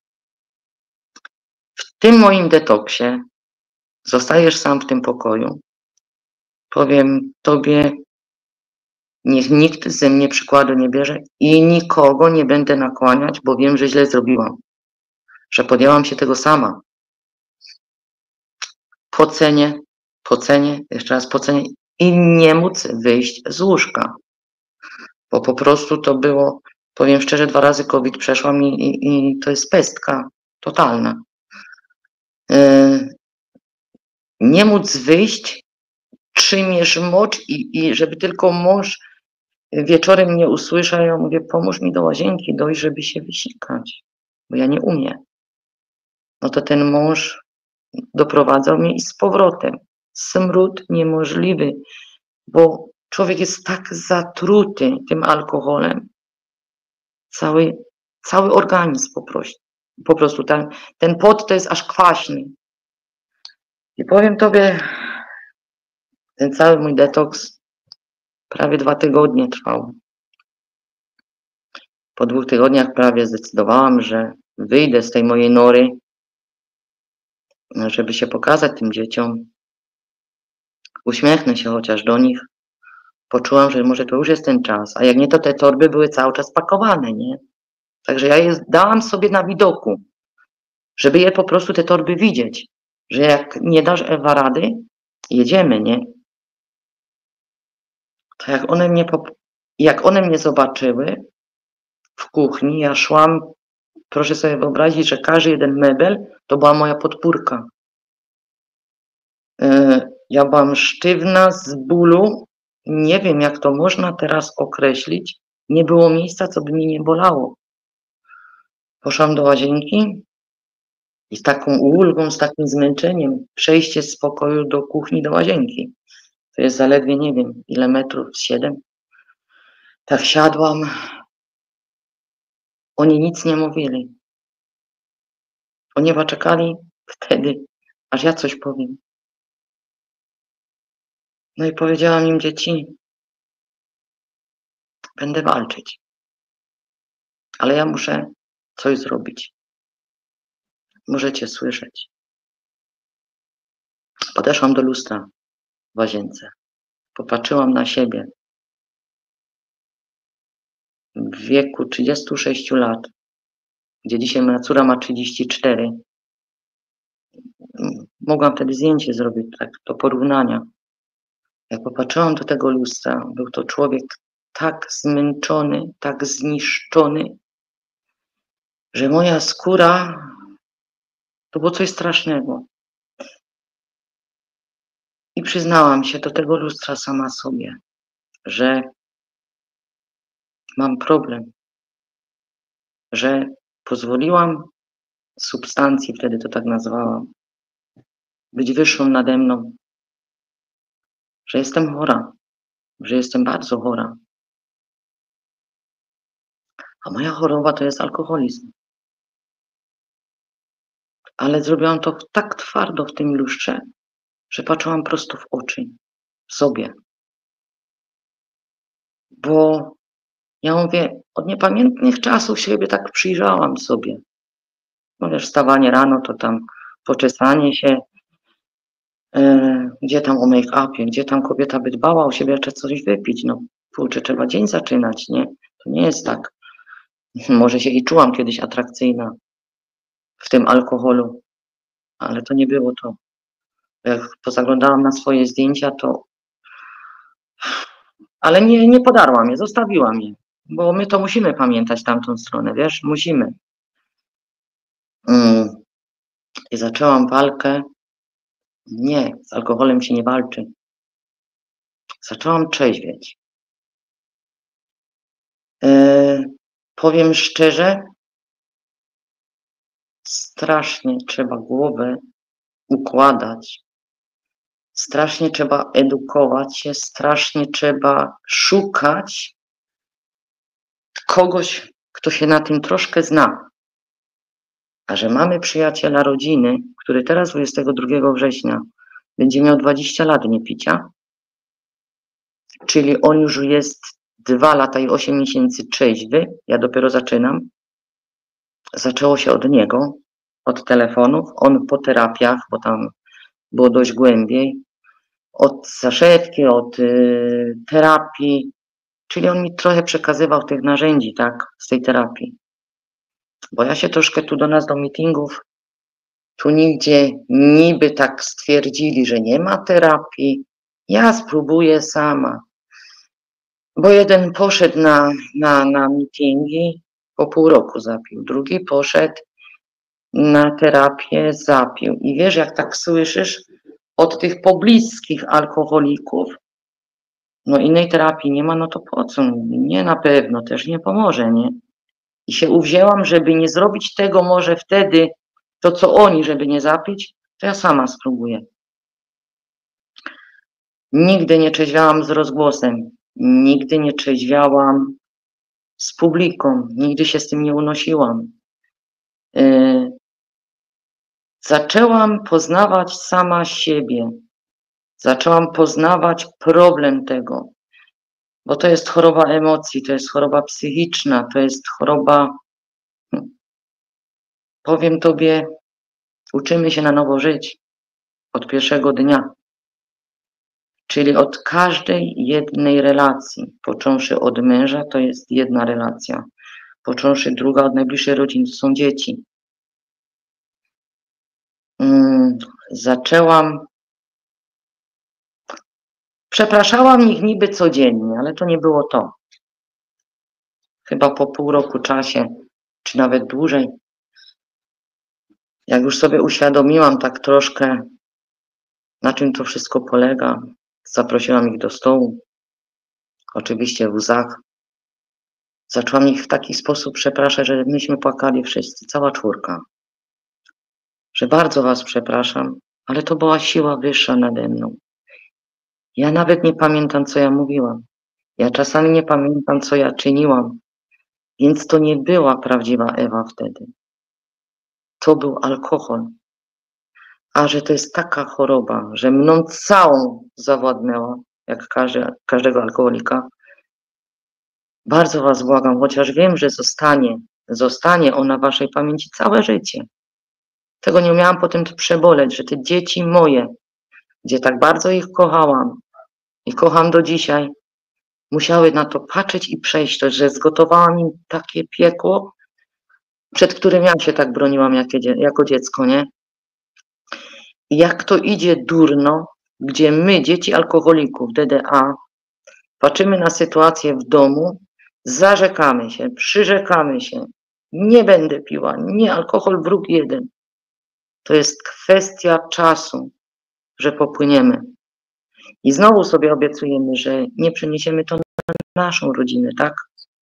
w tym moim detoksie zostajesz sam w tym pokoju. Powiem tobie, niech nikt ze mnie przykładu nie bierze i nikogo nie będę nakłaniać, bo wiem, że źle zrobiłam. Że podjęłam się tego sama. Po cenie, po cenie, jeszcze raz po cenie i nie móc wyjść z łóżka. Bo po prostu to było, powiem szczerze, dwa razy COVID przeszłam i, i, i to jest pestka totalna. Yy, nie móc wyjść, trzymiesz mocz i, i żeby tylko mąż wieczorem mnie usłyszał, ja mówię, pomóż mi do łazienki dojść, żeby się wysikać, bo ja nie umiem. No to ten mąż doprowadzał mnie i z powrotem. Smród niemożliwy, bo człowiek jest tak zatruty tym alkoholem, cały, cały organizm po prostu, po prostu ten, ten pot to jest aż kwaśny. I powiem tobie, ten cały mój detoks prawie dwa tygodnie trwał. Po dwóch tygodniach prawie zdecydowałam, że wyjdę z tej mojej nory, żeby się pokazać tym dzieciom. Uśmiechnę się chociaż do nich. poczułam, że może to już jest ten czas, a jak nie, to te torby były cały czas pakowane, nie? Także ja je dałam sobie na widoku, żeby je po prostu te torby widzieć, że jak nie dasz Ewa rady, jedziemy, nie? To jak one mnie, jak one mnie zobaczyły w kuchni, ja szłam, proszę sobie wyobrazić, że każdy jeden mebel to była moja podpórka. Ja byłam sztywna z bólu, nie wiem jak to można teraz określić, nie było miejsca, co by mnie nie bolało. Poszłam do łazienki i z taką ulgą, z takim zmęczeniem przejście z pokoju do kuchni do łazienki. To jest zaledwie, nie wiem, ile metrów, siedem. Tak siadłam. Oni nic nie mówili. Oni chyba czekali wtedy, aż ja coś powiem. No i powiedziałam im, dzieci, będę walczyć. Ale ja muszę coś zrobić. Możecie słyszeć. Podeszłam do lustra w łazience. Popatrzyłam na siebie. W wieku trzydziestu sześciu lat, gdzie dzisiaj moja córa ma trzydzieści cztery, mogłam wtedy zdjęcie zrobić, tak, do porównania. Jak popatrzyłam do tego lustra, był to człowiek tak zmęczony, tak zniszczony, że moja skóra to było coś strasznego. I przyznałam się do tego lustra sama sobie, że mam problem, że pozwoliłam substancji, wtedy to tak nazwałam, być wyższą nade mną, że jestem chora, że jestem bardzo chora. A moja choroba to jest alkoholizm. Ale zrobiłam to tak twardo w tym lustrze, że patrzyłam prosto w oczy sobie. Bo ja mówię, od niepamiętnych czasów siebie tak przyjrzałam sobie. No wiesz, wstawanie rano to tam poczesanie się, yy, gdzie tam o make-upie, gdzie tam kobieta by dbała o siebie, czy coś wypić. No kurczę, trzeba dzień zaczynać, nie? To nie jest tak. Może się i czułam kiedyś atrakcyjna w tym alkoholu, ale to nie było to. Jak pozaglądałam na swoje zdjęcia, to... Ale nie, nie podarłam je, zostawiłam je, bo my to musimy pamiętać tamtą stronę, wiesz, musimy. Mm. I zaczęłam walkę. Nie, z alkoholem się nie walczy. Zaczęłam trzeźwieć. Yy, powiem szczerze, strasznie trzeba głowę układać, strasznie trzeba edukować się, strasznie trzeba szukać kogoś, kto się na tym troszkę zna. A że mamy przyjaciela rodziny, który teraz dwudziestego drugiego września będzie miał dwadzieścia lat niepicia, czyli on już jest dwa lata i osiem miesięcy trzeźwy, ja dopiero zaczynam. Zaczęło się od niego, od telefonów, on po terapiach, bo tam było dość głębiej, od zaszewki, od y, terapii, czyli on mi trochę przekazywał tych narzędzi, tak, z tej terapii. Bo ja się troszkę tu do nas, do meetingów, tu nigdzie niby tak stwierdzili, że nie ma terapii, ja spróbuję sama. Bo jeden poszedł na, na, na meetingi, po pół roku zapił, drugi poszedł na terapię, zapił. I wiesz, jak tak słyszysz od tych pobliskich alkoholików, no innej terapii nie ma, no to po co? Nie, na pewno też nie pomoże, nie? I się uwzięłam, żeby nie zrobić tego może wtedy, to co oni, żeby nie zapić, to ja sama spróbuję. Nigdy nie trzeźwiałam z rozgłosem, nigdy nie trzeźwiałam z publiką, nigdy się z tym nie unosiłam. Yy, zaczęłam poznawać sama siebie, zaczęłam poznawać problem tego, bo to jest choroba emocji, to jest choroba psychiczna, to jest choroba, powiem tobie, uczymy się na nowo żyć od pierwszego dnia. Czyli od każdej jednej relacji, począwszy od męża, to jest jedna relacja. Począwszy druga od najbliższej rodziny, to są dzieci. Hmm, zaczęłam, przepraszałam ich niby codziennie, ale to nie było to. Chyba po pół roku czasie, czy nawet dłużej, jak już sobie uświadomiłam tak troszkę, na czym to wszystko polega, zaprosiłam ich do stołu, oczywiście w łzach. Zaczęłam ich w taki sposób przepraszać, że myśmy płakali wszyscy, cała czwórka. Że bardzo was przepraszam, ale to była siła wyższa nade mną. Ja nawet nie pamiętam, co ja mówiłam. Ja czasami nie pamiętam, co ja czyniłam. Więc to nie była prawdziwa Ewa wtedy. To był alkohol. A że to jest taka choroba, że mną całą zawładnęła, jak każdy, każdego alkoholika, bardzo was błagam, chociaż wiem, że zostanie, zostanie ona w waszej pamięci całe życie. Tego nie umiałam potem przeboleć, że te dzieci moje, gdzie tak bardzo ich kochałam i kocham do dzisiaj, musiały na to patrzeć i przejść to, że zgotowałam im takie piekło, przed którym ja się tak broniłam jako, jako dziecko, nie? I jak to idzie durno, gdzie my, dzieci alkoholików D D A, patrzymy na sytuację w domu, zarzekamy się, przyrzekamy się, nie będę piła, nie, alkohol wróg jeden. To jest kwestia czasu, że popłyniemy. I znowu sobie obiecujemy, że nie przeniesiemy to na naszą rodzinę, tak?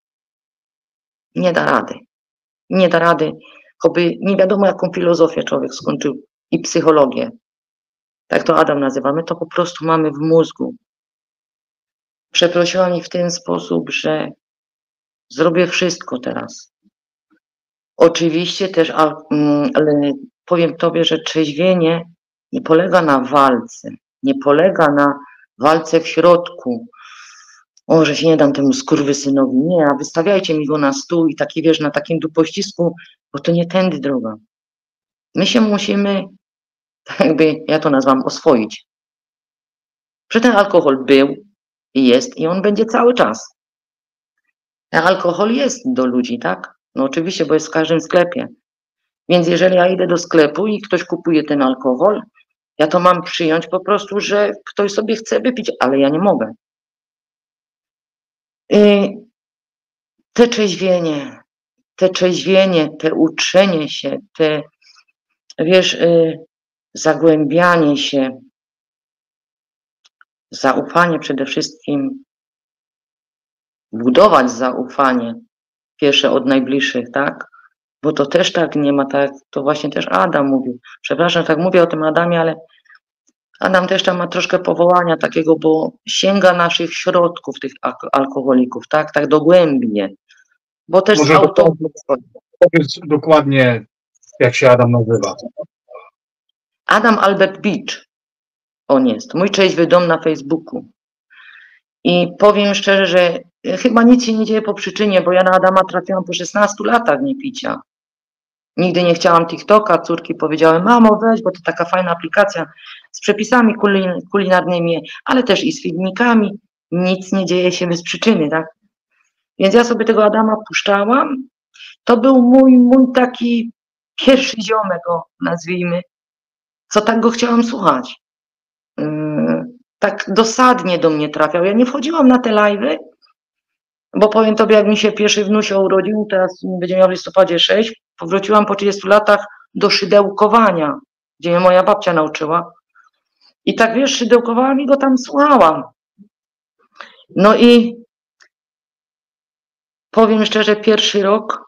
Nie da rady. Nie da rady, choćby nie wiadomo jaką filozofię człowiek skończył i psychologię. Tak to Adam nazywa. My to po prostu mamy w mózgu. Przeprosiłam ich w ten sposób, że zrobię wszystko teraz. Oczywiście też, ale powiem tobie, że trzeźwienie nie polega na walce. Nie polega na walce w środku. O, że się nie dam temu skurwysynowi. Nie, a wystawiajcie mi go na stół i taki, wiesz, na takim dupościsku, bo to nie tędy droga. My się musimy, tak jakby, ja to nazwam, oswoić. Że ten alkohol był i jest i on będzie cały czas. Ten alkohol jest do ludzi, tak? No oczywiście, bo jest w każdym sklepie. Więc jeżeli ja idę do sklepu i ktoś kupuje ten alkohol, ja to mam przyjąć po prostu, że ktoś sobie chce wypić, ale ja nie mogę. I te trzeźwienie, te trzeźwienie, te uczenie się, te, wiesz, zagłębianie się, zaufanie przede wszystkim, budować zaufanie, pierwsze od najbliższych, tak? Bo to też tak nie ma, tak, to właśnie też Adam mówił. Przepraszam, tak mówię o tym Adamie, ale Adam też tam ma troszkę powołania takiego, bo sięga naszych środków, tych alkoholików, tak, tak dogłębnie, bo też Może z auto... Powiedz dokładnie, jak się Adam nazywa. Adam Albert Beach, on jest, mój trzeźwy dom na Facebooku. I powiem szczerze, że chyba nic się nie dzieje po przyczynie, bo ja na Adama trafiłam po szesnastu latach niepicia. Nigdy nie chciałam TikToka, córki powiedziały, mamo weź, bo to taka fajna aplikacja z przepisami kulin kulinarnymi, ale też i z filmikami. Nic nie dzieje się bez przyczyny, tak? Więc ja sobie tego Adama puszczałam. To był mój, mój taki pierwszy ziomek, go nazwijmy, co tak go chciałam słuchać. Yy, tak dosadnie do mnie trafiał. Ja nie wchodziłam na te live'y, bo powiem tobie, jak mi się pierwszy wnusio urodził, teraz będzie miał w listopadzie sześć, powróciłam po trzydziestu latach do szydełkowania, gdzie mnie moja babcia nauczyła. I tak, wiesz, szydełkowałam i go tam słuchałam. No i powiem szczerze, pierwszy rok,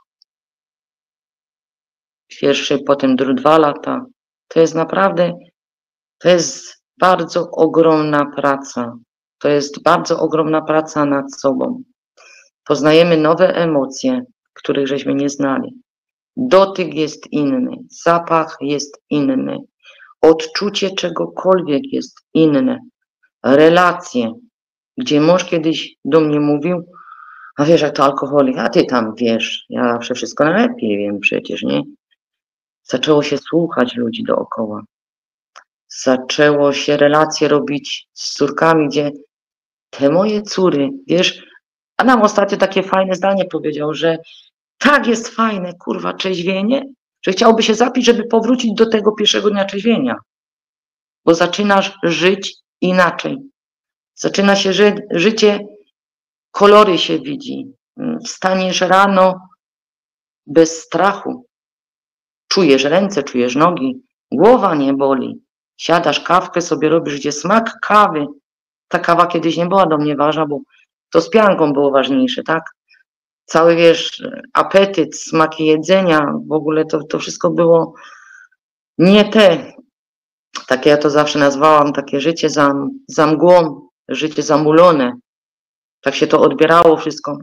pierwszy, potem dwa lata, to jest naprawdę, to jest bardzo ogromna praca. To jest bardzo ogromna praca nad sobą. Poznajemy nowe emocje, których żeśmy nie znali. Dotyk jest inny, zapach jest inny, odczucie czegokolwiek jest inne, relacje, gdzie mąż kiedyś do mnie mówił, a wiesz, jak to alkoholik, a ty tam wiesz, ja zawsze wszystko najlepiej wiem przecież, nie? Zaczęło się słuchać ludzi dookoła. zaczęło się relacje robić z córkami, gdzie te moje córy, wiesz, Adam ostatnio takie fajne zdanie powiedział, że tak jest fajne, kurwa, trzeźwienie, że chciałby się zapić, żeby powrócić do tego pierwszego dnia trzeźwienia, bo zaczynasz żyć inaczej. Zaczyna się ży życie, kolory się widzi. Wstaniesz rano bez strachu. Czujesz ręce, czujesz nogi, głowa nie boli. Siadasz, kawkę sobie robisz, gdzie smak kawy. Ta kawa kiedyś nie była do mnie ważna, bo to z pianką było ważniejsze, tak? Cały, wiesz, apetyt, smaki jedzenia, w ogóle to, to wszystko było nie te. Takie ja to zawsze nazwałam, takie życie za, za mgłą, życie zamulone. Tak się to odbierało wszystko.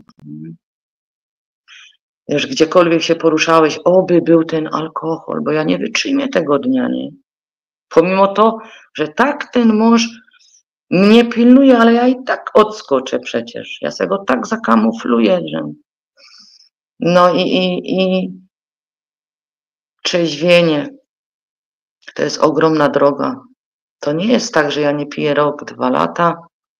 Wiesz, gdziekolwiek się poruszałeś, oby był ten alkohol, bo ja nie wytrzymię tego dnia, nie? Pomimo to, że tak ten mąż mnie pilnuje, ale ja i tak odskoczę przecież. Ja sobie go tak zakamufluję, że... No i, i, i trzeźwienie to jest ogromna droga. To nie jest tak, że ja nie piję rok, dwa lata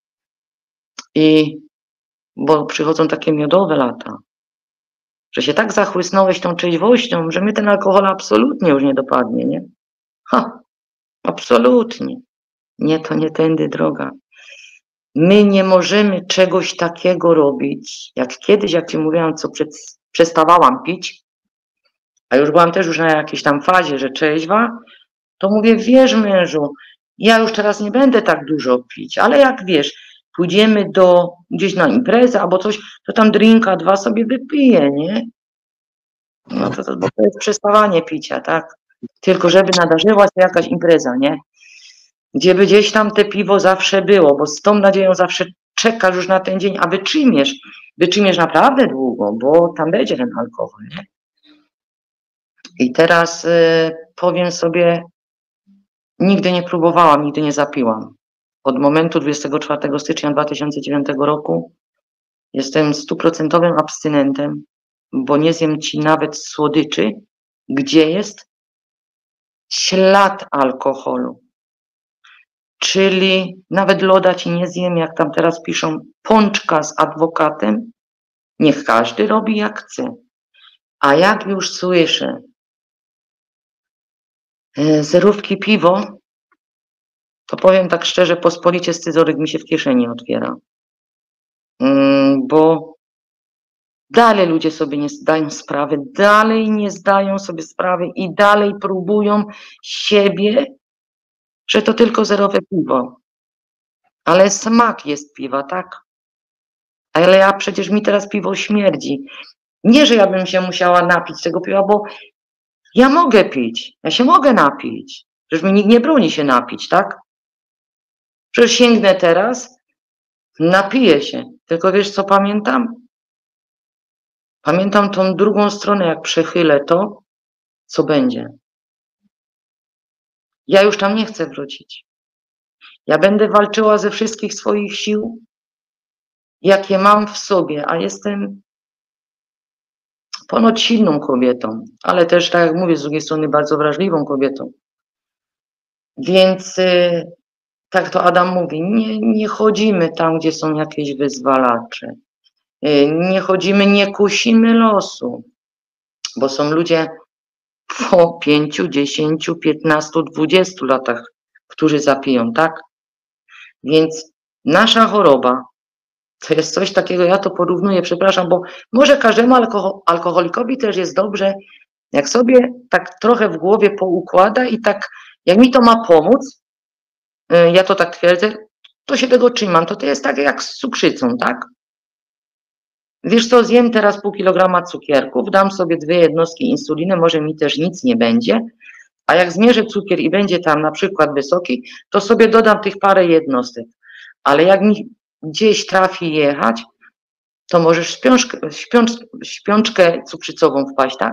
i bo przychodzą takie miodowe lata, że się tak zachłysnąłeś tą trzeźwością, że mnie ten alkohol absolutnie już nie dopadnie, nie? Ha, absolutnie. Nie, to nie tędy droga. My nie możemy czegoś takiego robić, jak kiedyś, jak ci mówiłam, co przed, przestawałam pić, a już byłam też już na jakiejś tam fazie, że trzeźwa, to mówię, wiesz mężu, ja już teraz nie będę tak dużo pić, ale jak wiesz, pójdziemy do gdzieś na imprezę albo coś, to tam drinka dwa sobie wypiję, nie? No to, to, bo to jest przestawanie picia, tak? Tylko żeby nadarzyła się jakaś impreza, nie? Gdzie by gdzieś tam te piwo zawsze było, bo z tą nadzieją zawsze czekasz już na ten dzień, a wytrzymiesz, wytrzymiesz naprawdę długo, bo tam będzie ten alkohol, nie? I teraz y, powiem sobie, nigdy nie próbowałam, nigdy nie zapiłam. Od momentu dwudziestego czwartego stycznia dwa tysiące dziewiątego roku jestem stuprocentowym abstynentem, bo nie zjem ci nawet słodyczy, gdzie jest ślad alkoholu. Czyli nawet loda ci nie zjem, jak tam teraz piszą, pączka z adwokatem. Niech każdy robi jak chce. A jak już słyszę e, zerówki piwo, to powiem tak szczerze, pospolicie scyzoryk mi się w kieszeni otwiera. Mm, bo dalej ludzie sobie nie zdają sprawy, dalej nie zdają sobie sprawy i dalej próbują siebie, że to tylko zerowe piwo. Ale smak jest piwa, tak? Ale ja przecież mi teraz piwo śmierdzi. Nie, że ja bym się musiała napić tego piwa, bo ja mogę pić, ja się mogę napić. Przecież mi nikt nie broni się napić, tak? Przecież sięgnę teraz, napiję się. Tylko wiesz, co pamiętam? Pamiętam tą drugą stronę, jak przechylę to, co będzie. Ja już tam nie chcę wrócić. Ja będę walczyła ze wszystkich swoich sił, jakie mam w sobie, a jestem ponoć silną kobietą, ale też, tak jak mówię, z drugiej strony bardzo wrażliwą kobietą. Więc y, tak to Adam mówi, nie, nie chodzimy tam, gdzie są jakieś wyzwalacze. Y, nie chodzimy, nie kusimy losu, bo są ludzie po pięciu, dziesięciu, piętnastu, dwudziestu latach, którzy zapiją, tak? Więc nasza choroba to jest coś takiego, ja to porównuję, przepraszam, bo może każdemu alkohol, alkoholikowi też jest dobrze, jak sobie tak trochę w głowie poukłada i tak, jak mi to ma pomóc, ja to tak twierdzę, to się tego trzymam. To to jest tak jak z cukrzycą, tak? Wiesz co, zjem teraz pół kilograma cukierków, dam sobie dwie jednostki insuliny, może mi też nic nie będzie, a jak zmierzę cukier i będzie tam na przykład wysoki, to sobie dodam tych parę jednostek. Ale jak mi gdzieś trafi jechać, to możesz śpiączkę, śpiącz, śpiączkę cukrzycową wpaść, tak?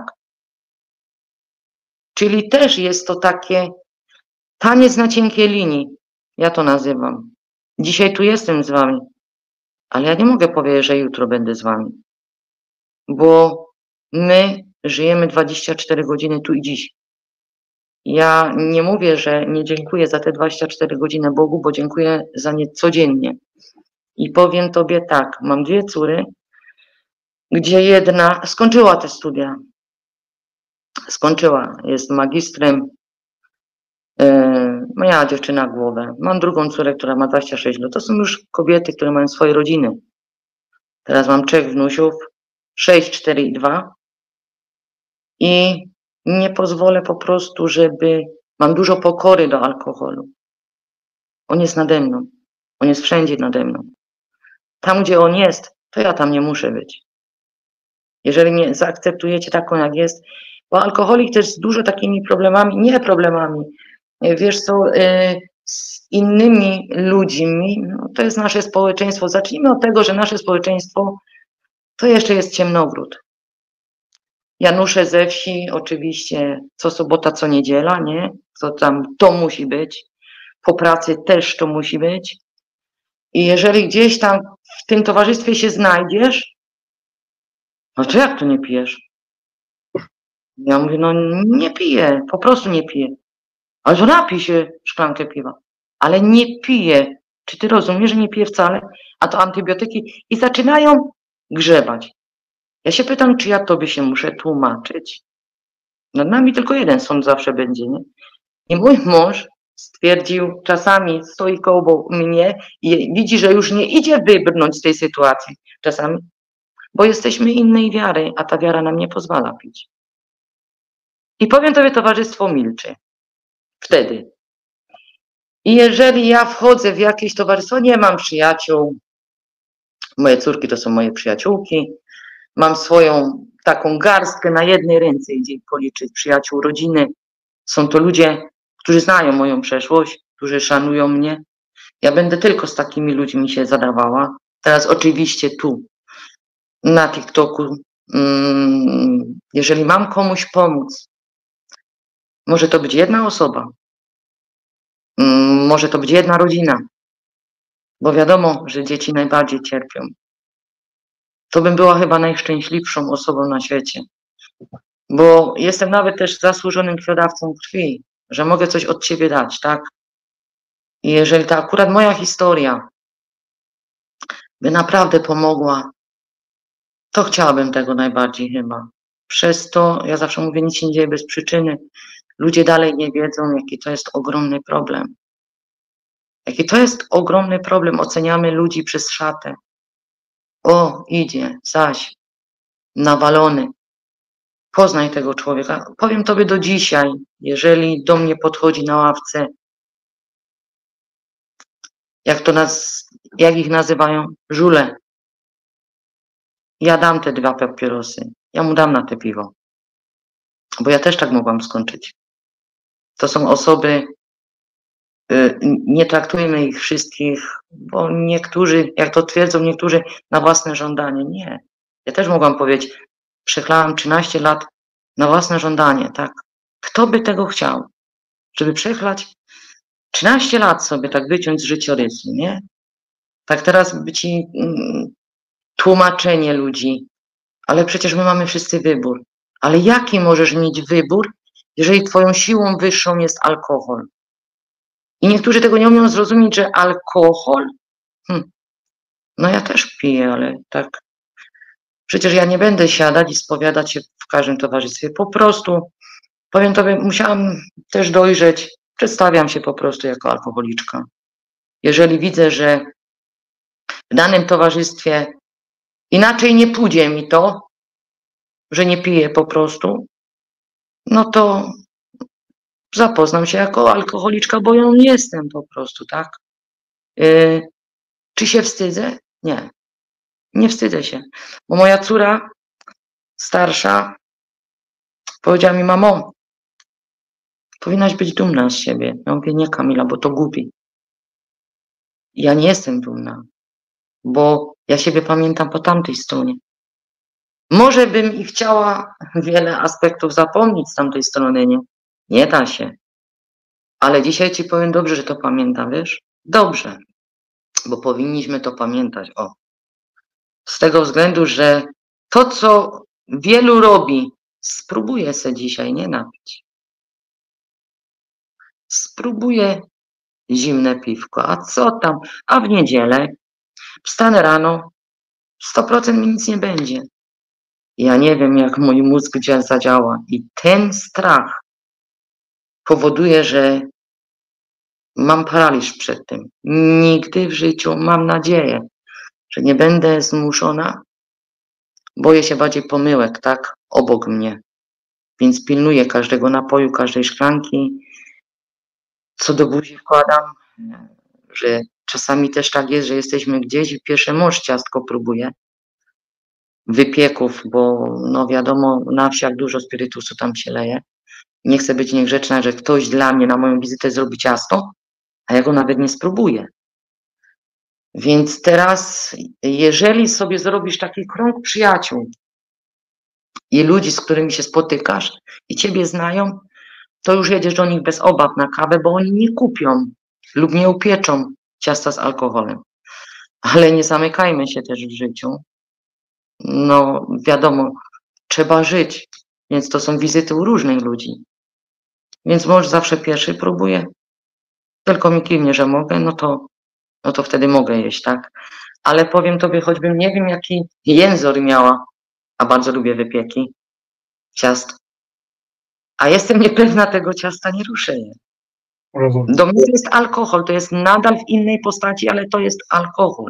Czyli też jest to takie taniec na cienkiej linii, ja to nazywam. Dzisiaj tu jestem z wami, ale ja nie mogę powiedzieć, że jutro będę z wami, bo my żyjemy dwadzieścia cztery godziny tu i dziś. Ja nie mówię, że nie dziękuję za te dwadzieścia cztery godziny Bogu, bo dziękuję za nie codziennie. I powiem tobie tak, mam dwie córy, gdzie jedna skończyła te studia. Skończyła, jest magistrem. Yy, moja dziewczyna głowę. Mam drugą córę, która ma dwadzieścia sześć lat. To są już kobiety, które mają swoje rodziny. Teraz mam trzech wnusiów, sześć, cztery i dwa. I nie pozwolę po prostu, żeby... Mam dużo pokory do alkoholu. On jest nade mną. On jest wszędzie nade mną. Tam, gdzie on jest, to ja tam nie muszę być. Jeżeli mnie zaakceptujecie taką, jak jest, bo alkoholik też z dużo takimi problemami, nie problemami, wiesz co, z innymi ludźmi, no to jest nasze społeczeństwo. Zacznijmy od tego, że nasze społeczeństwo to jeszcze jest ciemnogród. Janusze ze wsi, oczywiście, co sobota, co niedziela, nie? Co tam, to musi być. Po pracy też to musi być. I jeżeli gdzieś tam w tym towarzystwie się znajdziesz, no to jak to nie pijesz? Ja mówię, no nie piję, po prostu nie piję. Ale to napij się szklankę piwa. Ale nie piję. Czy ty rozumiesz, że nie piję wcale? A to antybiotyki. I zaczynają grzebać. Ja się pytam, czy ja tobie się muszę tłumaczyć? Nad nami tylko jeden sąd zawsze będzie, nie? I mój mąż stwierdził, czasami stoi koło mnie i widzi, że już nie idzie wybrnąć z tej sytuacji. Czasami, bo jesteśmy innej wiary, a ta wiara nam nie pozwala pić. I powiem tobie, towarzystwo milczy. Wtedy. I jeżeli ja wchodzę w jakieś towarzystwo, nie mam przyjaciół, moje córki to są moje przyjaciółki, mam swoją taką garstkę na jednej ręce, idzie policzyć przyjaciół, rodziny. Są to ludzie, którzy znają moją przeszłość, którzy szanują mnie. Ja będę tylko z takimi ludźmi się zadawała. Teraz oczywiście tu, na TikToku, jeżeli mam komuś pomóc, może to być jedna osoba, może to być jedna rodzina, bo wiadomo, że dzieci najbardziej cierpią. To bym była chyba najszczęśliwszą osobą na świecie, bo jestem nawet też zasłużonym krwiodawcą krwi, że mogę coś od siebie dać, tak? I jeżeli ta akurat moja historia by naprawdę pomogła, to chciałabym tego najbardziej chyba. Przez to, ja zawsze mówię, nic się nie dzieje bez przyczyny. Ludzie dalej nie wiedzą, jaki to jest ogromny problem. Jaki to jest ogromny problem. Oceniamy ludzi przez szatę. O, idzie, zaś, nawalony. Poznaj tego człowieka. Powiem tobie do dzisiaj, jeżeli do mnie podchodzi na ławce, jak to nas, jak ich nazywają? Żule. Ja dam te dwa papierosy. Ja mu dam na te piwo. Bo ja też tak mogłam skończyć. To są osoby, y, nie traktujmy ich wszystkich, bo niektórzy, jak to twierdzą niektórzy, na własne żądanie. Nie. Ja też mogłam powiedzieć, przechlałam trzynaście lat na własne żądanie, tak? Kto by tego chciał? Żeby przechlać trzynaście lat sobie tak wyciąć z życiorysu, nie? Tak teraz by ci mm, tłumaczenie ludzi, ale przecież my mamy wszyscy wybór. Ale jaki możesz mieć wybór, jeżeli twoją siłą wyższą jest alkohol? I niektórzy tego nie umieją zrozumieć, że alkohol, hm, no ja też piję, ale tak, przecież ja nie będę siadać i spowiadać się w każdym towarzystwie. Po prostu, powiem tobie, musiałam też dojrzeć, przedstawiam się po prostu jako alkoholiczka. Jeżeli widzę, że w danym towarzystwie inaczej nie pójdzie mi to, że nie piję po prostu, no to zapoznam się jako alkoholiczka, bo ją jestem po prostu, tak? Yy, czy się wstydzę? Nie. Nie wstydzę się, bo moja córa starsza powiedziała mi, mamo, powinnaś być dumna z siebie. Ja mówię, nie Kamila, bo to gubi. Ja nie jestem dumna, bo ja siebie pamiętam po tamtej stronie. Może bym i chciała wiele aspektów zapomnieć z tamtej strony, nie? Nie da się. Ale dzisiaj ci powiem dobrze, że to pamiętam, wiesz? Dobrze, bo powinniśmy to pamiętać. O. Z tego względu, że to, co wielu robi, spróbuję se dzisiaj nie napić. spróbuję zimne piwko, a co tam, a w niedzielę wstanę rano, sto procent mi nic nie będzie. Ja nie wiem, jak mój mózg gdzie zadziała i ten strach powoduje, że mam paraliż przed tym. Nigdy w życiu, mam nadzieję, że nie będę zmuszona. Boję się bardziej pomyłek, tak, obok mnie. Więc pilnuję każdego napoju, każdej szklanki. Co do buzi wkładam, że czasami też tak jest, że jesteśmy gdzieś i pierwsze mąż ciastko próbuje. Wypieków, bo no wiadomo, na wsiach dużo spirytusu tam się leje. Nie chcę być niegrzeczna, że ktoś dla mnie na moją wizytę zrobi ciasto, a ja go nawet nie spróbuję. Więc teraz, jeżeli sobie zrobisz taki krąg przyjaciół i ludzi, z którymi się spotykasz i ciebie znają, to już jedziesz do nich bez obaw na kawę, bo oni nie kupią lub nie upieczą ciasta z alkoholem. Ale nie zamykajmy się też w życiu. No wiadomo, trzeba żyć, więc to są wizyty u różnych ludzi. Więc mąż zawsze pierwszy próbuje. Tylko mi kiwnie, że mogę, no to, no to wtedy mogę jeść, tak? Ale powiem tobie, choćbym nie wiem, jaki język miała, a bardzo lubię wypieki, ciast. A jestem niepewna tego ciasta, nie ruszę je. Rozumiem. Do mnie to jest alkohol, to jest nadal w innej postaci, ale to jest alkohol.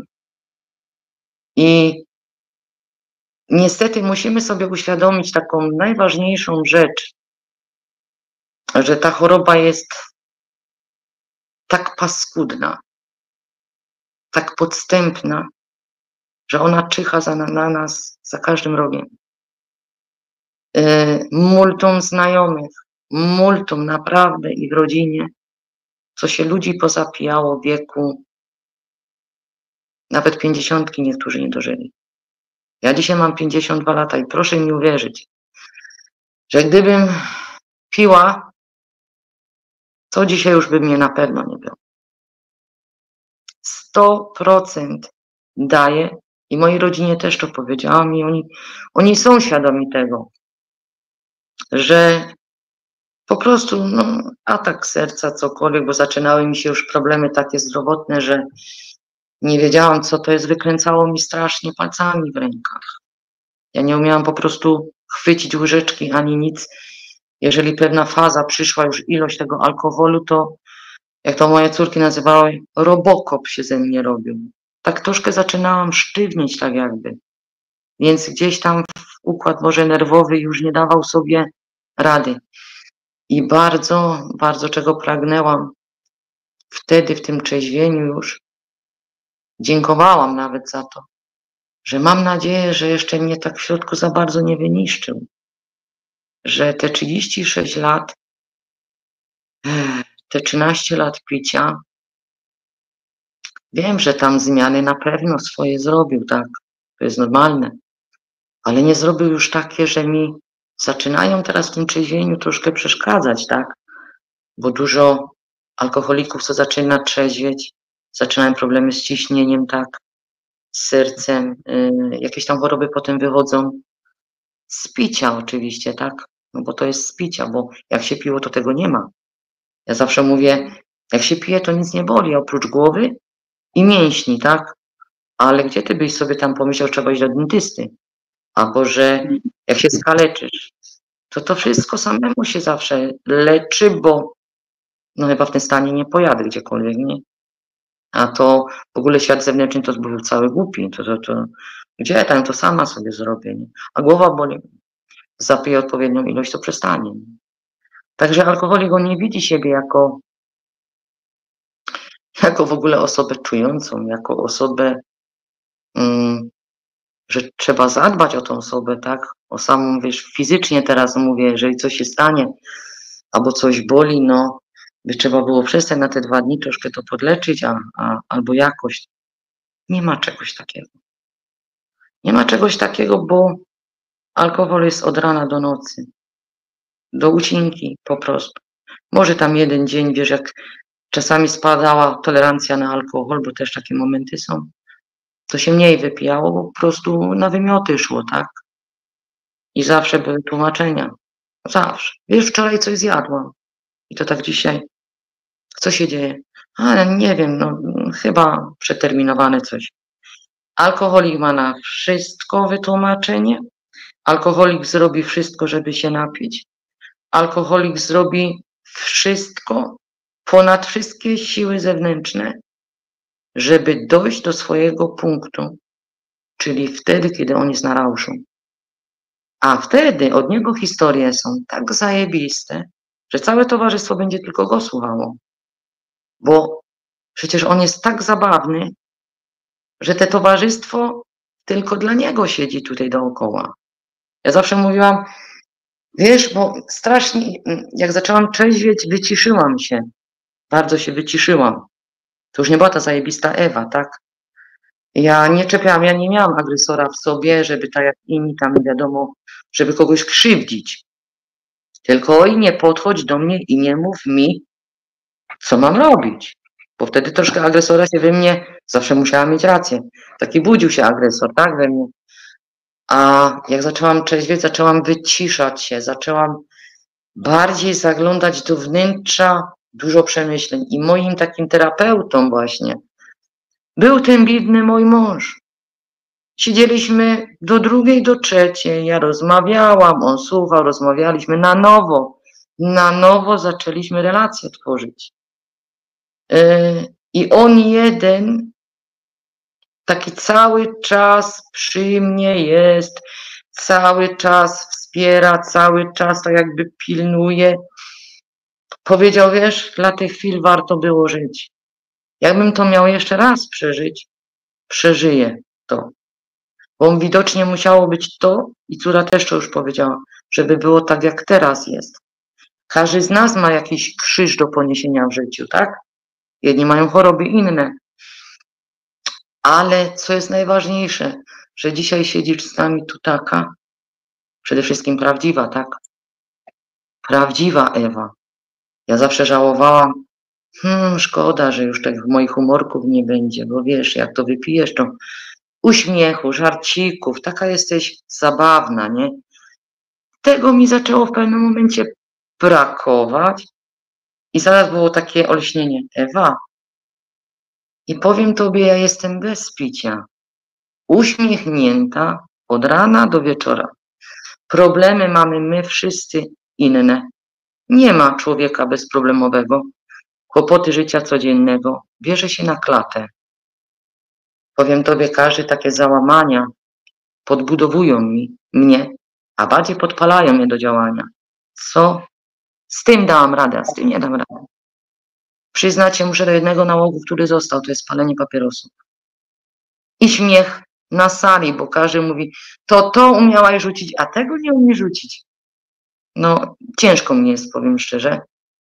I niestety musimy sobie uświadomić taką najważniejszą rzecz, że ta choroba jest tak paskudna, tak podstępna, że ona czyha za, na nas za każdym rogiem. Yy, multum znajomych, multum naprawdę i w rodzinie, co się ludzi pozapijało w wieku, nawet pięćdziesiątki niektórzy nie dożyli. Ja dzisiaj mam pięćdziesiąt dwa lata i proszę mi uwierzyć, że gdybym piła, to dzisiaj już by mnie na pewno nie było. sto procent daję i mojej rodzinie też to powiedziałam i oni, oni są świadomi tego, że po prostu no, atak serca, cokolwiek, bo zaczynały mi się już problemy takie zdrowotne, że nie wiedziałam, co to jest, wykręcało mi strasznie palcami w rękach. Ja nie umiałam po prostu chwycić łyżeczki ani nic. Jeżeli pewna faza przyszła, już ilość tego alkoholu, to jak to moje córki nazywały, robokop się ze mnie robił. Tak troszkę zaczynałam sztywnieć tak jakby. Więc gdzieś tam układ może nerwowy już nie dawał sobie rady. I bardzo, bardzo czego pragnęłam wtedy w tym trzeźwieniu już, dziękowałam nawet za to, że mam nadzieję, że jeszcze mnie tak w środku za bardzo nie wyniszczył. Że te trzydzieści sześć lat, te trzynaście lat picia, wiem, że tam zmiany na pewno swoje zrobił, tak, to jest normalne, ale nie zrobił już takie, że mi zaczynają teraz w tym trzeźwieniu troszkę przeszkadzać, tak, bo dużo alkoholików, co zaczyna trzeźwieć, zaczynają problemy z ciśnieniem, tak, z sercem, yy, jakieś tam choroby potem wychodzą z picia oczywiście, tak, no bo to jest z picia, bo jak się piło, to tego nie ma. Ja zawsze mówię, jak się pije, to nic nie boli, oprócz głowy i mięśni, tak? Ale gdzie ty byś sobie tam pomyślał, trzeba iść do dentysty? Albo że jak się skaleczysz, to to wszystko samemu się zawsze leczy, bo no chyba w tym stanie nie pojadę gdziekolwiek, nie? A to w ogóle świat zewnętrzny to był cały głupi, to, to, to gdzie tam to sama sobie zrobię, nie? A głowa boli, zapiję odpowiednią ilość, to przestanie. Także alkoholik on nie widzi siebie jako jako w ogóle osobę czującą, jako osobę, um, że trzeba zadbać o tą osobę, tak? O samą, wiesz, fizycznie teraz mówię, jeżeli coś się stanie, albo coś boli, no, by trzeba było przestać na te dwa dni troszkę to podleczyć, a, a, albo jakoś. Nie ma czegoś takiego. Nie ma czegoś takiego, bo alkohol jest od rana do nocy. Do ucinki po prostu. Może tam jeden dzień, wiesz, jak czasami spadała tolerancja na alkohol, bo też takie momenty są, to się mniej wypijało, bo po prostu na wymioty szło, tak? I zawsze były tłumaczenia. Zawsze. Wiesz, wczoraj coś zjadłam. I to tak dzisiaj. Co się dzieje? A, nie wiem, no chyba przeterminowane coś. Alkoholik ma na wszystko wytłumaczenie. Alkoholik zrobi wszystko, żeby się napić. Alkoholik zrobi wszystko, ponad wszystkie siły zewnętrzne, żeby dojść do swojego punktu, czyli wtedy, kiedy on jest na rauszu. A wtedy od niego historie są tak zajebiste, że całe towarzystwo będzie tylko go słuchało. Bo przecież on jest tak zabawny, że te towarzystwo tylko dla niego siedzi tutaj dookoła. Ja zawsze mówiłam, wiesz, bo strasznie, jak zaczęłam trzeźwieć, wyciszyłam się. Bardzo się wyciszyłam. To już nie była ta zajebista Ewa, tak? Ja nie czepiałam, ja nie miałam agresora w sobie, żeby tak jak inni tam, nie wiadomo, żeby kogoś krzywdzić. Tylko oj, nie podchodź do mnie i nie mów mi, co mam robić. Bo wtedy troszkę agresora się we mnie, zawsze musiałam mieć rację. Taki budził się agresor, tak, we mnie. A jak zaczęłam trzeźwieć, zaczęłam wyciszać się, zaczęłam bardziej zaglądać do wnętrza, dużo przemyśleń. I moim takim terapeutą właśnie był ten biedny mój mąż. Siedzieliśmy do drugiej, do trzeciej, ja rozmawiałam, on słuchał, rozmawialiśmy na nowo. Na nowo zaczęliśmy relacje tworzyć. Yy, I on jeden taki cały czas przy mnie jest, cały czas wspiera, cały czas tak jakby pilnuje. Powiedział, wiesz, dla tych chwil warto było żyć. Jakbym to miał jeszcze raz przeżyć, przeżyję to. Bo widocznie musiało być to, i córa też to już powiedziała, żeby było tak, jak teraz jest. Każdy z nas ma jakiś krzyż do poniesienia w życiu, tak? Jedni mają choroby inne. Ale co jest najważniejsze, że dzisiaj siedzisz z nami tu taka, przede wszystkim prawdziwa, tak? Prawdziwa Ewa. Ja zawsze żałowałam, hmm, szkoda, że już tak moich humorków nie będzie, bo wiesz, jak to wypijesz, to uśmiechu, żarcików, taka jesteś zabawna, nie? Tego mi zaczęło w pewnym momencie brakować i zaraz było takie olśnienie. Ewa, i powiem tobie, ja jestem bez picia, uśmiechnięta od rana do wieczora. Problemy mamy my wszyscy inne. Nie ma człowieka bezproblemowego. Kłopoty życia codziennego bierze się na klatę. Powiem tobie, każde takie załamania podbudowują mi, mnie, a bardziej podpalają mnie do działania. Co? Z tym dałam radę, a z tym nie dam rady. Przyznać się muszę do jednego nałogu, który został, to jest palenie papierosów. I śmiech na sali, bo każdy mówi, to to umiałaś rzucić, a tego nie umie rzucić. No, ciężko mi jest, powiem szczerze.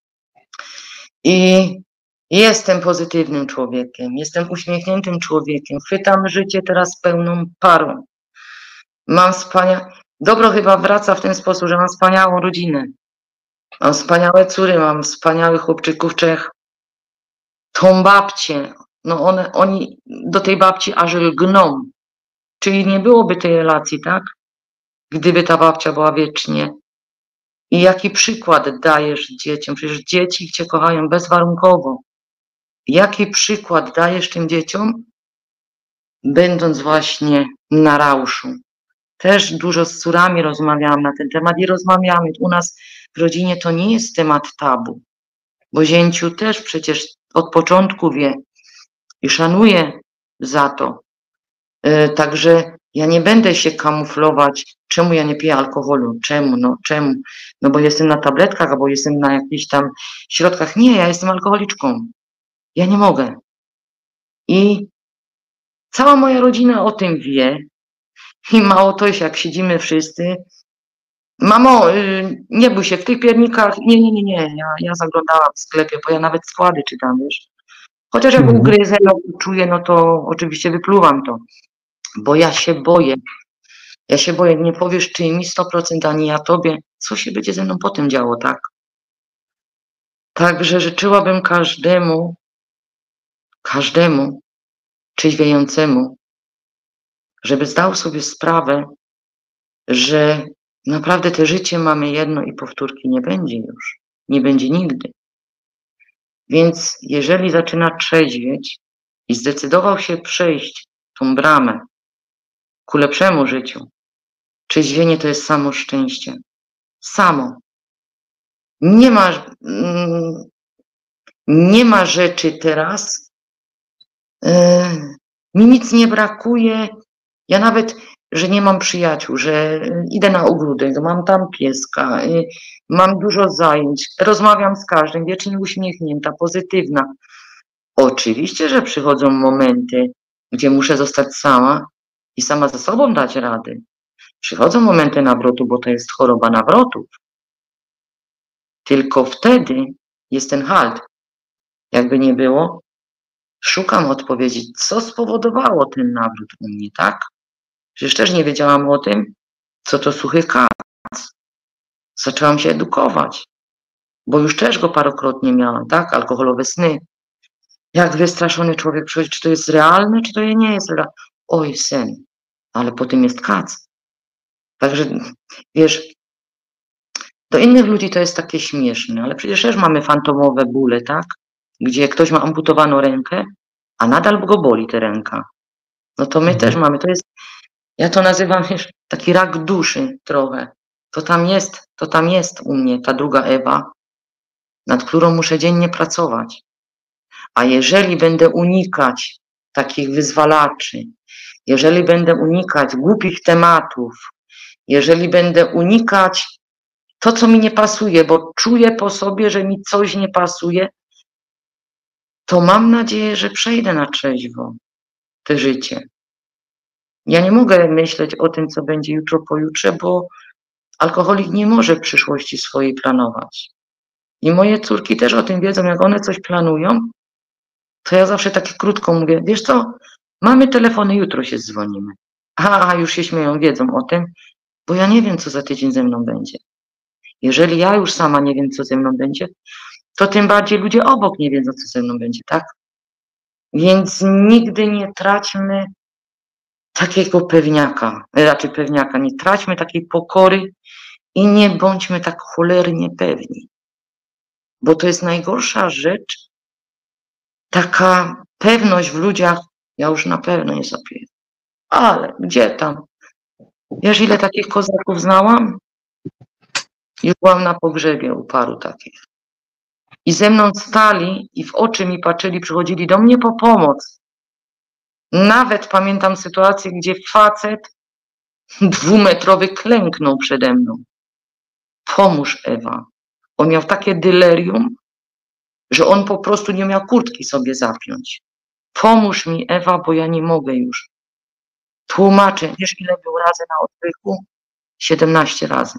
I jestem pozytywnym człowiekiem, jestem uśmiechniętym człowiekiem, chwytam życie teraz pełną parą. Mam wspaniałe, dobro chyba wraca w ten sposób, że mam wspaniałą rodzinę. Mam wspaniałe córy, mam wspaniałych chłopczyków Czech. Tą babcię, no one, oni do tej babci aż lgną. Czyli nie byłoby tej relacji, tak? Gdyby ta babcia była wiecznie. I jaki przykład dajesz dzieciom? Przecież dzieci cię kochają bezwarunkowo. Jaki przykład dajesz tym dzieciom, będąc właśnie na rauszu? Też dużo z córami rozmawiałam na ten temat i rozmawiamy. U nas w rodzinie to nie jest temat tabu, bo zięciu też przecież od początku wie i szanuje za to. Yy, także ja nie będę się kamuflować, czemu ja nie piję alkoholu, czemu, no czemu, no bo jestem na tabletkach, albo jestem na jakichś tam środkach. Nie, ja jestem alkoholiczką. Ja nie mogę. I cała moja rodzina o tym wie. I mało to, jak siedzimy wszyscy. Mamo, yy, nie bój się, w tych piernikach, nie, nie, nie, nie, ja, ja zaglądałam w sklepie, bo ja nawet składy czytam, wiesz. Chociaż jak Mhm. ugryzę, no, czuję, no to oczywiście wypluwam to, bo ja się boję. Ja się boję, nie powiesz ty mi sto procent, ani ja tobie, co się będzie ze mną potem działo, tak? Także życzyłabym każdemu, każdemu trzeźwiejącemu, żeby zdał sobie sprawę, że naprawdę to życie mamy jedno i powtórki nie będzie już. Nie będzie nigdy. Więc jeżeli zaczyna trzeźwieć i zdecydował się przejść tą bramę ku lepszemu życiu, trzeźwienie to jest samo szczęście. Samo. Nie ma, mm, nie ma rzeczy teraz, yy, mi nic nie brakuje. Ja nawet, że nie mam przyjaciół, że idę na ogródek, mam tam pieska, yy, mam dużo zajęć, rozmawiam z każdym, wiecznie uśmiechnięta, pozytywna. Oczywiście, że przychodzą momenty, gdzie muszę zostać sama i sama ze sobą dać radę. Przychodzą momenty nawrotu, bo to jest choroba nawrotów. Tylko wtedy jest ten halt. Jakby nie było, szukam odpowiedzi, co spowodowało ten nawrót u mnie, tak? Przecież też nie wiedziałam o tym, co to suchy kac. Zaczęłam się edukować, bo już też go parokrotnie miałam, tak? Alkoholowe sny. Jak wystraszony człowiek przychodzi, czy to jest realne, czy to nie jest realne. Oj, sen, ale po tym jest kac. Także, wiesz, do innych ludzi to jest takie śmieszne, ale przecież też mamy fantomowe bóle, tak? Gdzie ktoś ma amputowaną rękę, a nadal go boli ta ręka. No to my Mhm. też mamy, to jest, ja to nazywam, wiesz, taki rak duszy trochę. To tam jest, to tam jest u mnie ta druga Ewa, nad którą muszę dziennie pracować. A jeżeli będę unikać takich wyzwalaczy, jeżeli będę unikać głupich tematów, jeżeli będę unikać to, co mi nie pasuje, bo czuję po sobie, że mi coś nie pasuje, to mam nadzieję, że przejdę na trzeźwo te życie. Ja nie mogę myśleć o tym, co będzie jutro, pojutrze, bo alkoholik nie może przyszłości swojej planować. I moje córki też o tym wiedzą, jak one coś planują, to ja zawsze tak krótko mówię, wiesz co, mamy telefony, jutro się dzwonimy. A, już się śmieją, wiedzą o tym, bo ja nie wiem, co za tydzień ze mną będzie. Jeżeli ja już sama nie wiem, co ze mną będzie, to tym bardziej ludzie obok nie wiedzą, co ze mną będzie, tak? Więc nigdy nie traćmy takiego pewniaka, raczej pewniaka, nie traćmy takiej pokory i nie bądźmy tak cholernie pewni. Bo to jest najgorsza rzecz, taka pewność w ludziach, ja już na pewno nie zapiję. Ale gdzie tam? Wiesz, ile takich kozaków znałam? Już byłam na pogrzebie u paru takich. I ze mną stali i w oczy mi patrzyli, przychodzili do mnie po pomoc. Nawet pamiętam sytuację, gdzie facet dwumetrowy klęknął przede mną. Pomóż, Ewa. On miał takie delirium, że on po prostu nie miał kurtki sobie zapiąć. Pomóż mi, Ewa, bo ja nie mogę już. Tłumaczę. Wiesz, ile był razy na odwyku? siedemnaście razy.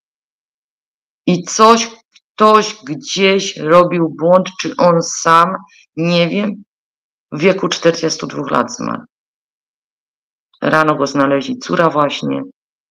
I coś, ktoś gdzieś robił błąd, czy on sam, nie wiem, w wieku czterdziestu dwóch lat zmarł. Rano go znaleźli, córa właśnie,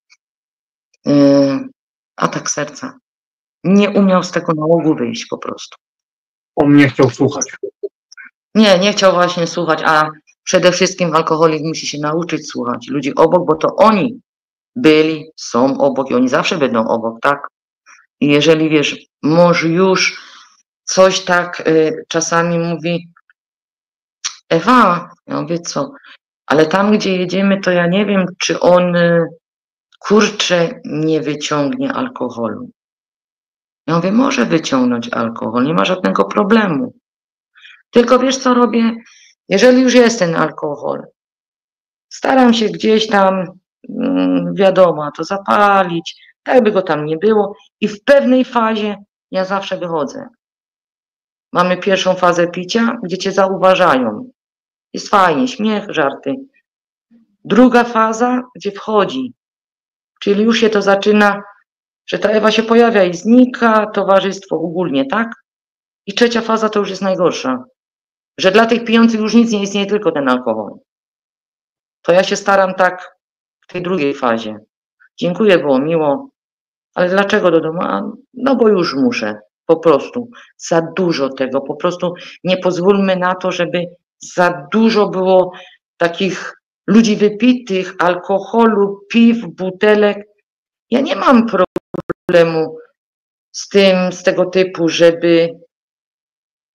yy, atak serca. Nie umiał z tego nałogu wyjść po prostu. On nie chciał słuchać. Nie, nie chciał właśnie słuchać, a przede wszystkim alkoholik musi się nauczyć słuchać ludzi obok, bo to oni byli, są obok i oni zawsze będą obok, tak? I jeżeli, wiesz, mąż już coś tak y, czasami mówi, Ewa, ja mówię, co? Ale tam, gdzie jedziemy, to ja nie wiem, czy on, y, kurczę, nie wyciągnie alkoholu. Ja mówię, może wyciągnąć alkohol, nie ma żadnego problemu. Tylko wiesz, co robię? Jeżeli już jest ten alkohol, staram się gdzieś tam, mm, wiadomo, to zapalić, tak by go tam nie było. I w pewnej fazie ja zawsze wychodzę. Mamy pierwszą fazę picia, gdzie cię zauważają. Jest fajnie, śmiech, żarty. Druga faza, gdzie wchodzi, czyli już się to zaczyna, że ta Ewa się pojawia i znika, towarzystwo ogólnie, tak? I trzecia faza to już jest najgorsza, że dla tych pijących już nic nie istnieje, tylko ten alkohol. To ja się staram tak w tej drugiej fazie. Dziękuję, było miło, ale dlaczego do domu? A, no bo już muszę, po prostu. Za dużo tego, po prostu nie pozwólmy na to, żeby za dużo było takich ludzi wypitych, alkoholu, piw, butelek. Ja nie mam problemu z tym, z tego typu, żeby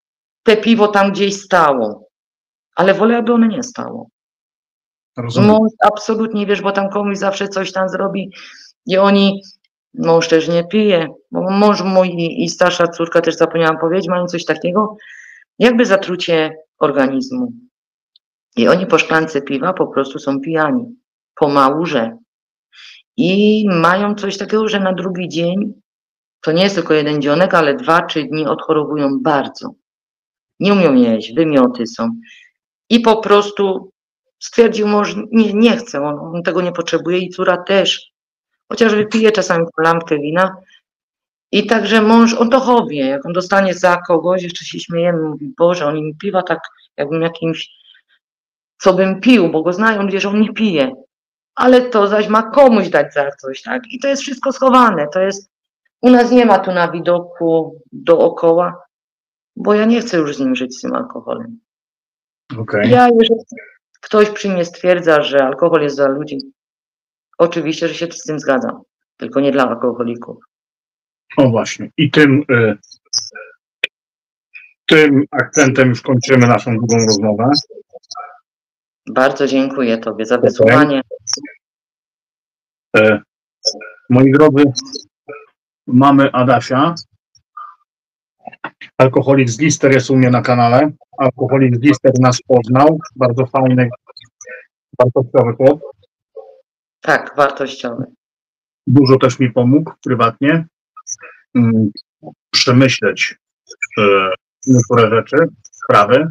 te piwo tam gdzieś stało, ale wolę, aby ono nie stało. Rozumiem. Mąż absolutnie, wiesz, bo tam komuś zawsze coś tam zrobi i oni, mąż też nie pije, bo mąż mój i, i starsza córka, też zapomniałam powiedzieć, mają coś takiego, jakby zatrucie organizmu. I oni po szklance piwa po prostu są pijani, pomału, że. I mają coś takiego, że na drugi dzień, to nie jest tylko jeden dzionek, ale dwa, trzy dni odchorowują bardzo. Nie umią jeść, wymioty są. I po prostu stwierdził mąż, nie, nie chce, on, on tego nie potrzebuje i córa też. Chociaż wypije czasami lampkę wina. I także mąż, on to chowie, jak on dostanie za kogoś, jeszcze się śmiejemy, mówi, Boże, oni mi piwa tak, jakbym jakimś, co bym pił, bo go znają, wie, że on nie pije. Ale to zaś ma komuś dać za coś, tak? I to jest wszystko schowane, to jest, u nas nie ma tu na widoku dookoła, bo ja nie chcę już z nim żyć, z tym alkoholem. Okay. Ja, jeżeli ktoś przy mnie stwierdza, że alkohol jest za ludzi, oczywiście, że się z tym zgadzam, tylko nie dla alkoholików. O właśnie. I tym, y, tym akcentem już kończymy naszą długą rozmowę. Bardzo dziękuję Tobie za wysłuchanie. Y, moi drodzy, mamy Adasia. Alkoholik z Lister jest u mnie na kanale. Alkoholik z Lister nas poznał. Bardzo fajny, wartościowy chłop. Tak, wartościowy. Dużo też mi pomógł prywatnie um, przemyśleć e, niektóre rzeczy, sprawy.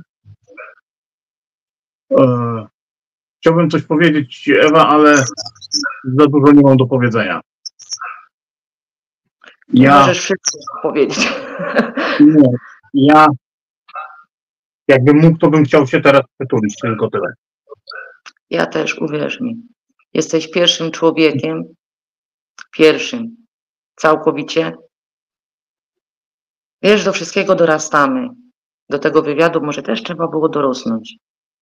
E, chciałbym coś powiedzieć Ci, Ewa, ale za dużo nie mam do powiedzenia. Ja, Możesz wszystko powiedzieć. nie, ja jakbym mógł, to bym chciał się teraz przytulić, tylko tyle. Ja też, uwierz mi. Jesteś pierwszym człowiekiem, pierwszym, całkowicie. Wiesz, do wszystkiego dorastamy. Do tego wywiadu może też trzeba było dorosnąć.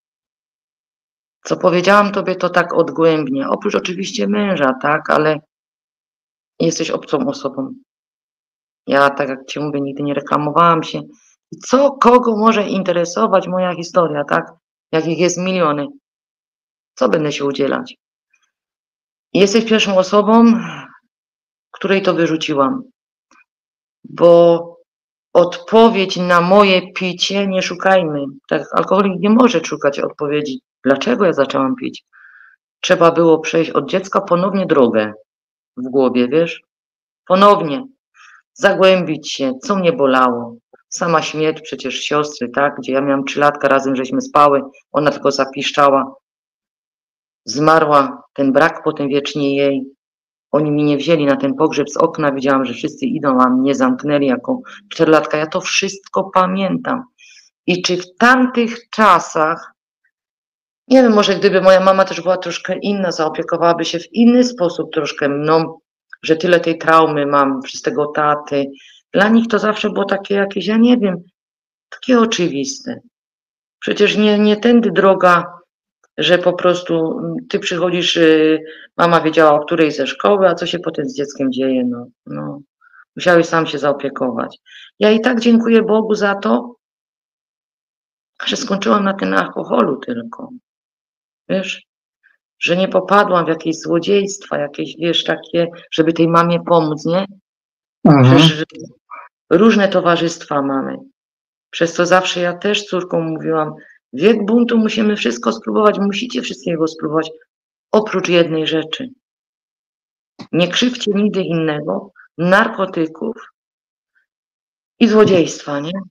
Co powiedziałam Tobie, to tak odgłębnie. Oprócz oczywiście męża, tak, ale jesteś obcą osobą. Ja, tak jak Ci mówię, nigdy nie reklamowałam się. I co kogo może interesować moja historia, tak? Jakich jest miliony. Co będę się udzielać? Jesteś pierwszą osobą, której to wyrzuciłam. Bo odpowiedź na moje picie nie szukajmy. Tak, alkoholik nie może szukać odpowiedzi. Dlaczego ja zaczęłam pić? Trzeba było przejść od dziecka ponownie drogę w głowie, wiesz? Ponownie. Zagłębić się, co mnie bolało. Sama śmierć przecież siostry, tak? Gdzie ja miałam trzy latka, razem żeśmy spały, ona tylko zapiszczała. Zmarła, ten brak potem wiecznie jej. Oni mi nie wzięli na ten pogrzeb z okna, widziałam, że wszyscy idą, a mnie zamknęli jako czterolatka. Ja to wszystko pamiętam. I czy w tamtych czasach, nie wiem, może gdyby moja mama też była troszkę inna, zaopiekowałaby się w inny sposób troszkę mną, że tyle tej traumy mam przez tego taty. Dla nich to zawsze było takie jakieś, ja nie wiem, takie oczywiste. Przecież nie, nie tędy droga, że po prostu ty przychodzisz, mama wiedziała, o której ze szkoły, a co się potem z dzieckiem dzieje, no, no. Musiałeś sam się zaopiekować. Ja i tak dziękuję Bogu za to, że skończyłam na tym alkoholu tylko. Wiesz, że nie popadłam w jakieś złodziejstwa, jakieś, wiesz, takie, żeby tej mamie pomóc, nie? Mhm. Przecież różne towarzystwa mamy. Przez co zawsze ja też córką mówiłam, wiek buntu musimy wszystko spróbować, musicie wszystkiego spróbować, oprócz jednej rzeczy. Nie krzywdźcie nigdy innego, narkotyków i złodziejstwa, nie?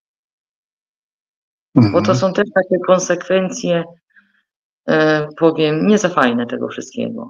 Mhm. Bo to są też takie konsekwencje, e, powiem, nie za fajne tego wszystkiego.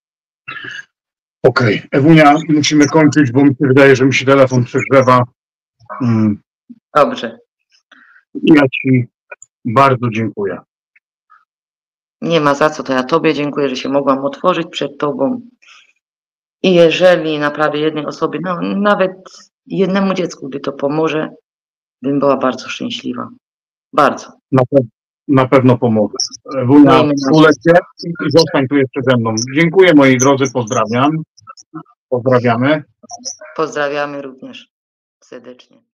Okej, okay. Ewunia, musimy kończyć, bo mi się wydaje, że mi się telefon przegrzewa. Mm. Dobrze. Ja Ci bardzo dziękuję. Nie ma za co, to ja Tobie dziękuję, że się mogłam otworzyć przed Tobą. I jeżeli naprawdę jednej osobie, no, nawet jednemu dziecku, gdy to pomoże, bym była bardzo szczęśliwa. Bardzo. Na, pe na pewno pomogę. Ewunia, ulecie i zostań tu jeszcze ze mną. Dziękuję moi drodzy, pozdrawiam. Pozdrawiamy. Pozdrawiamy również serdecznie.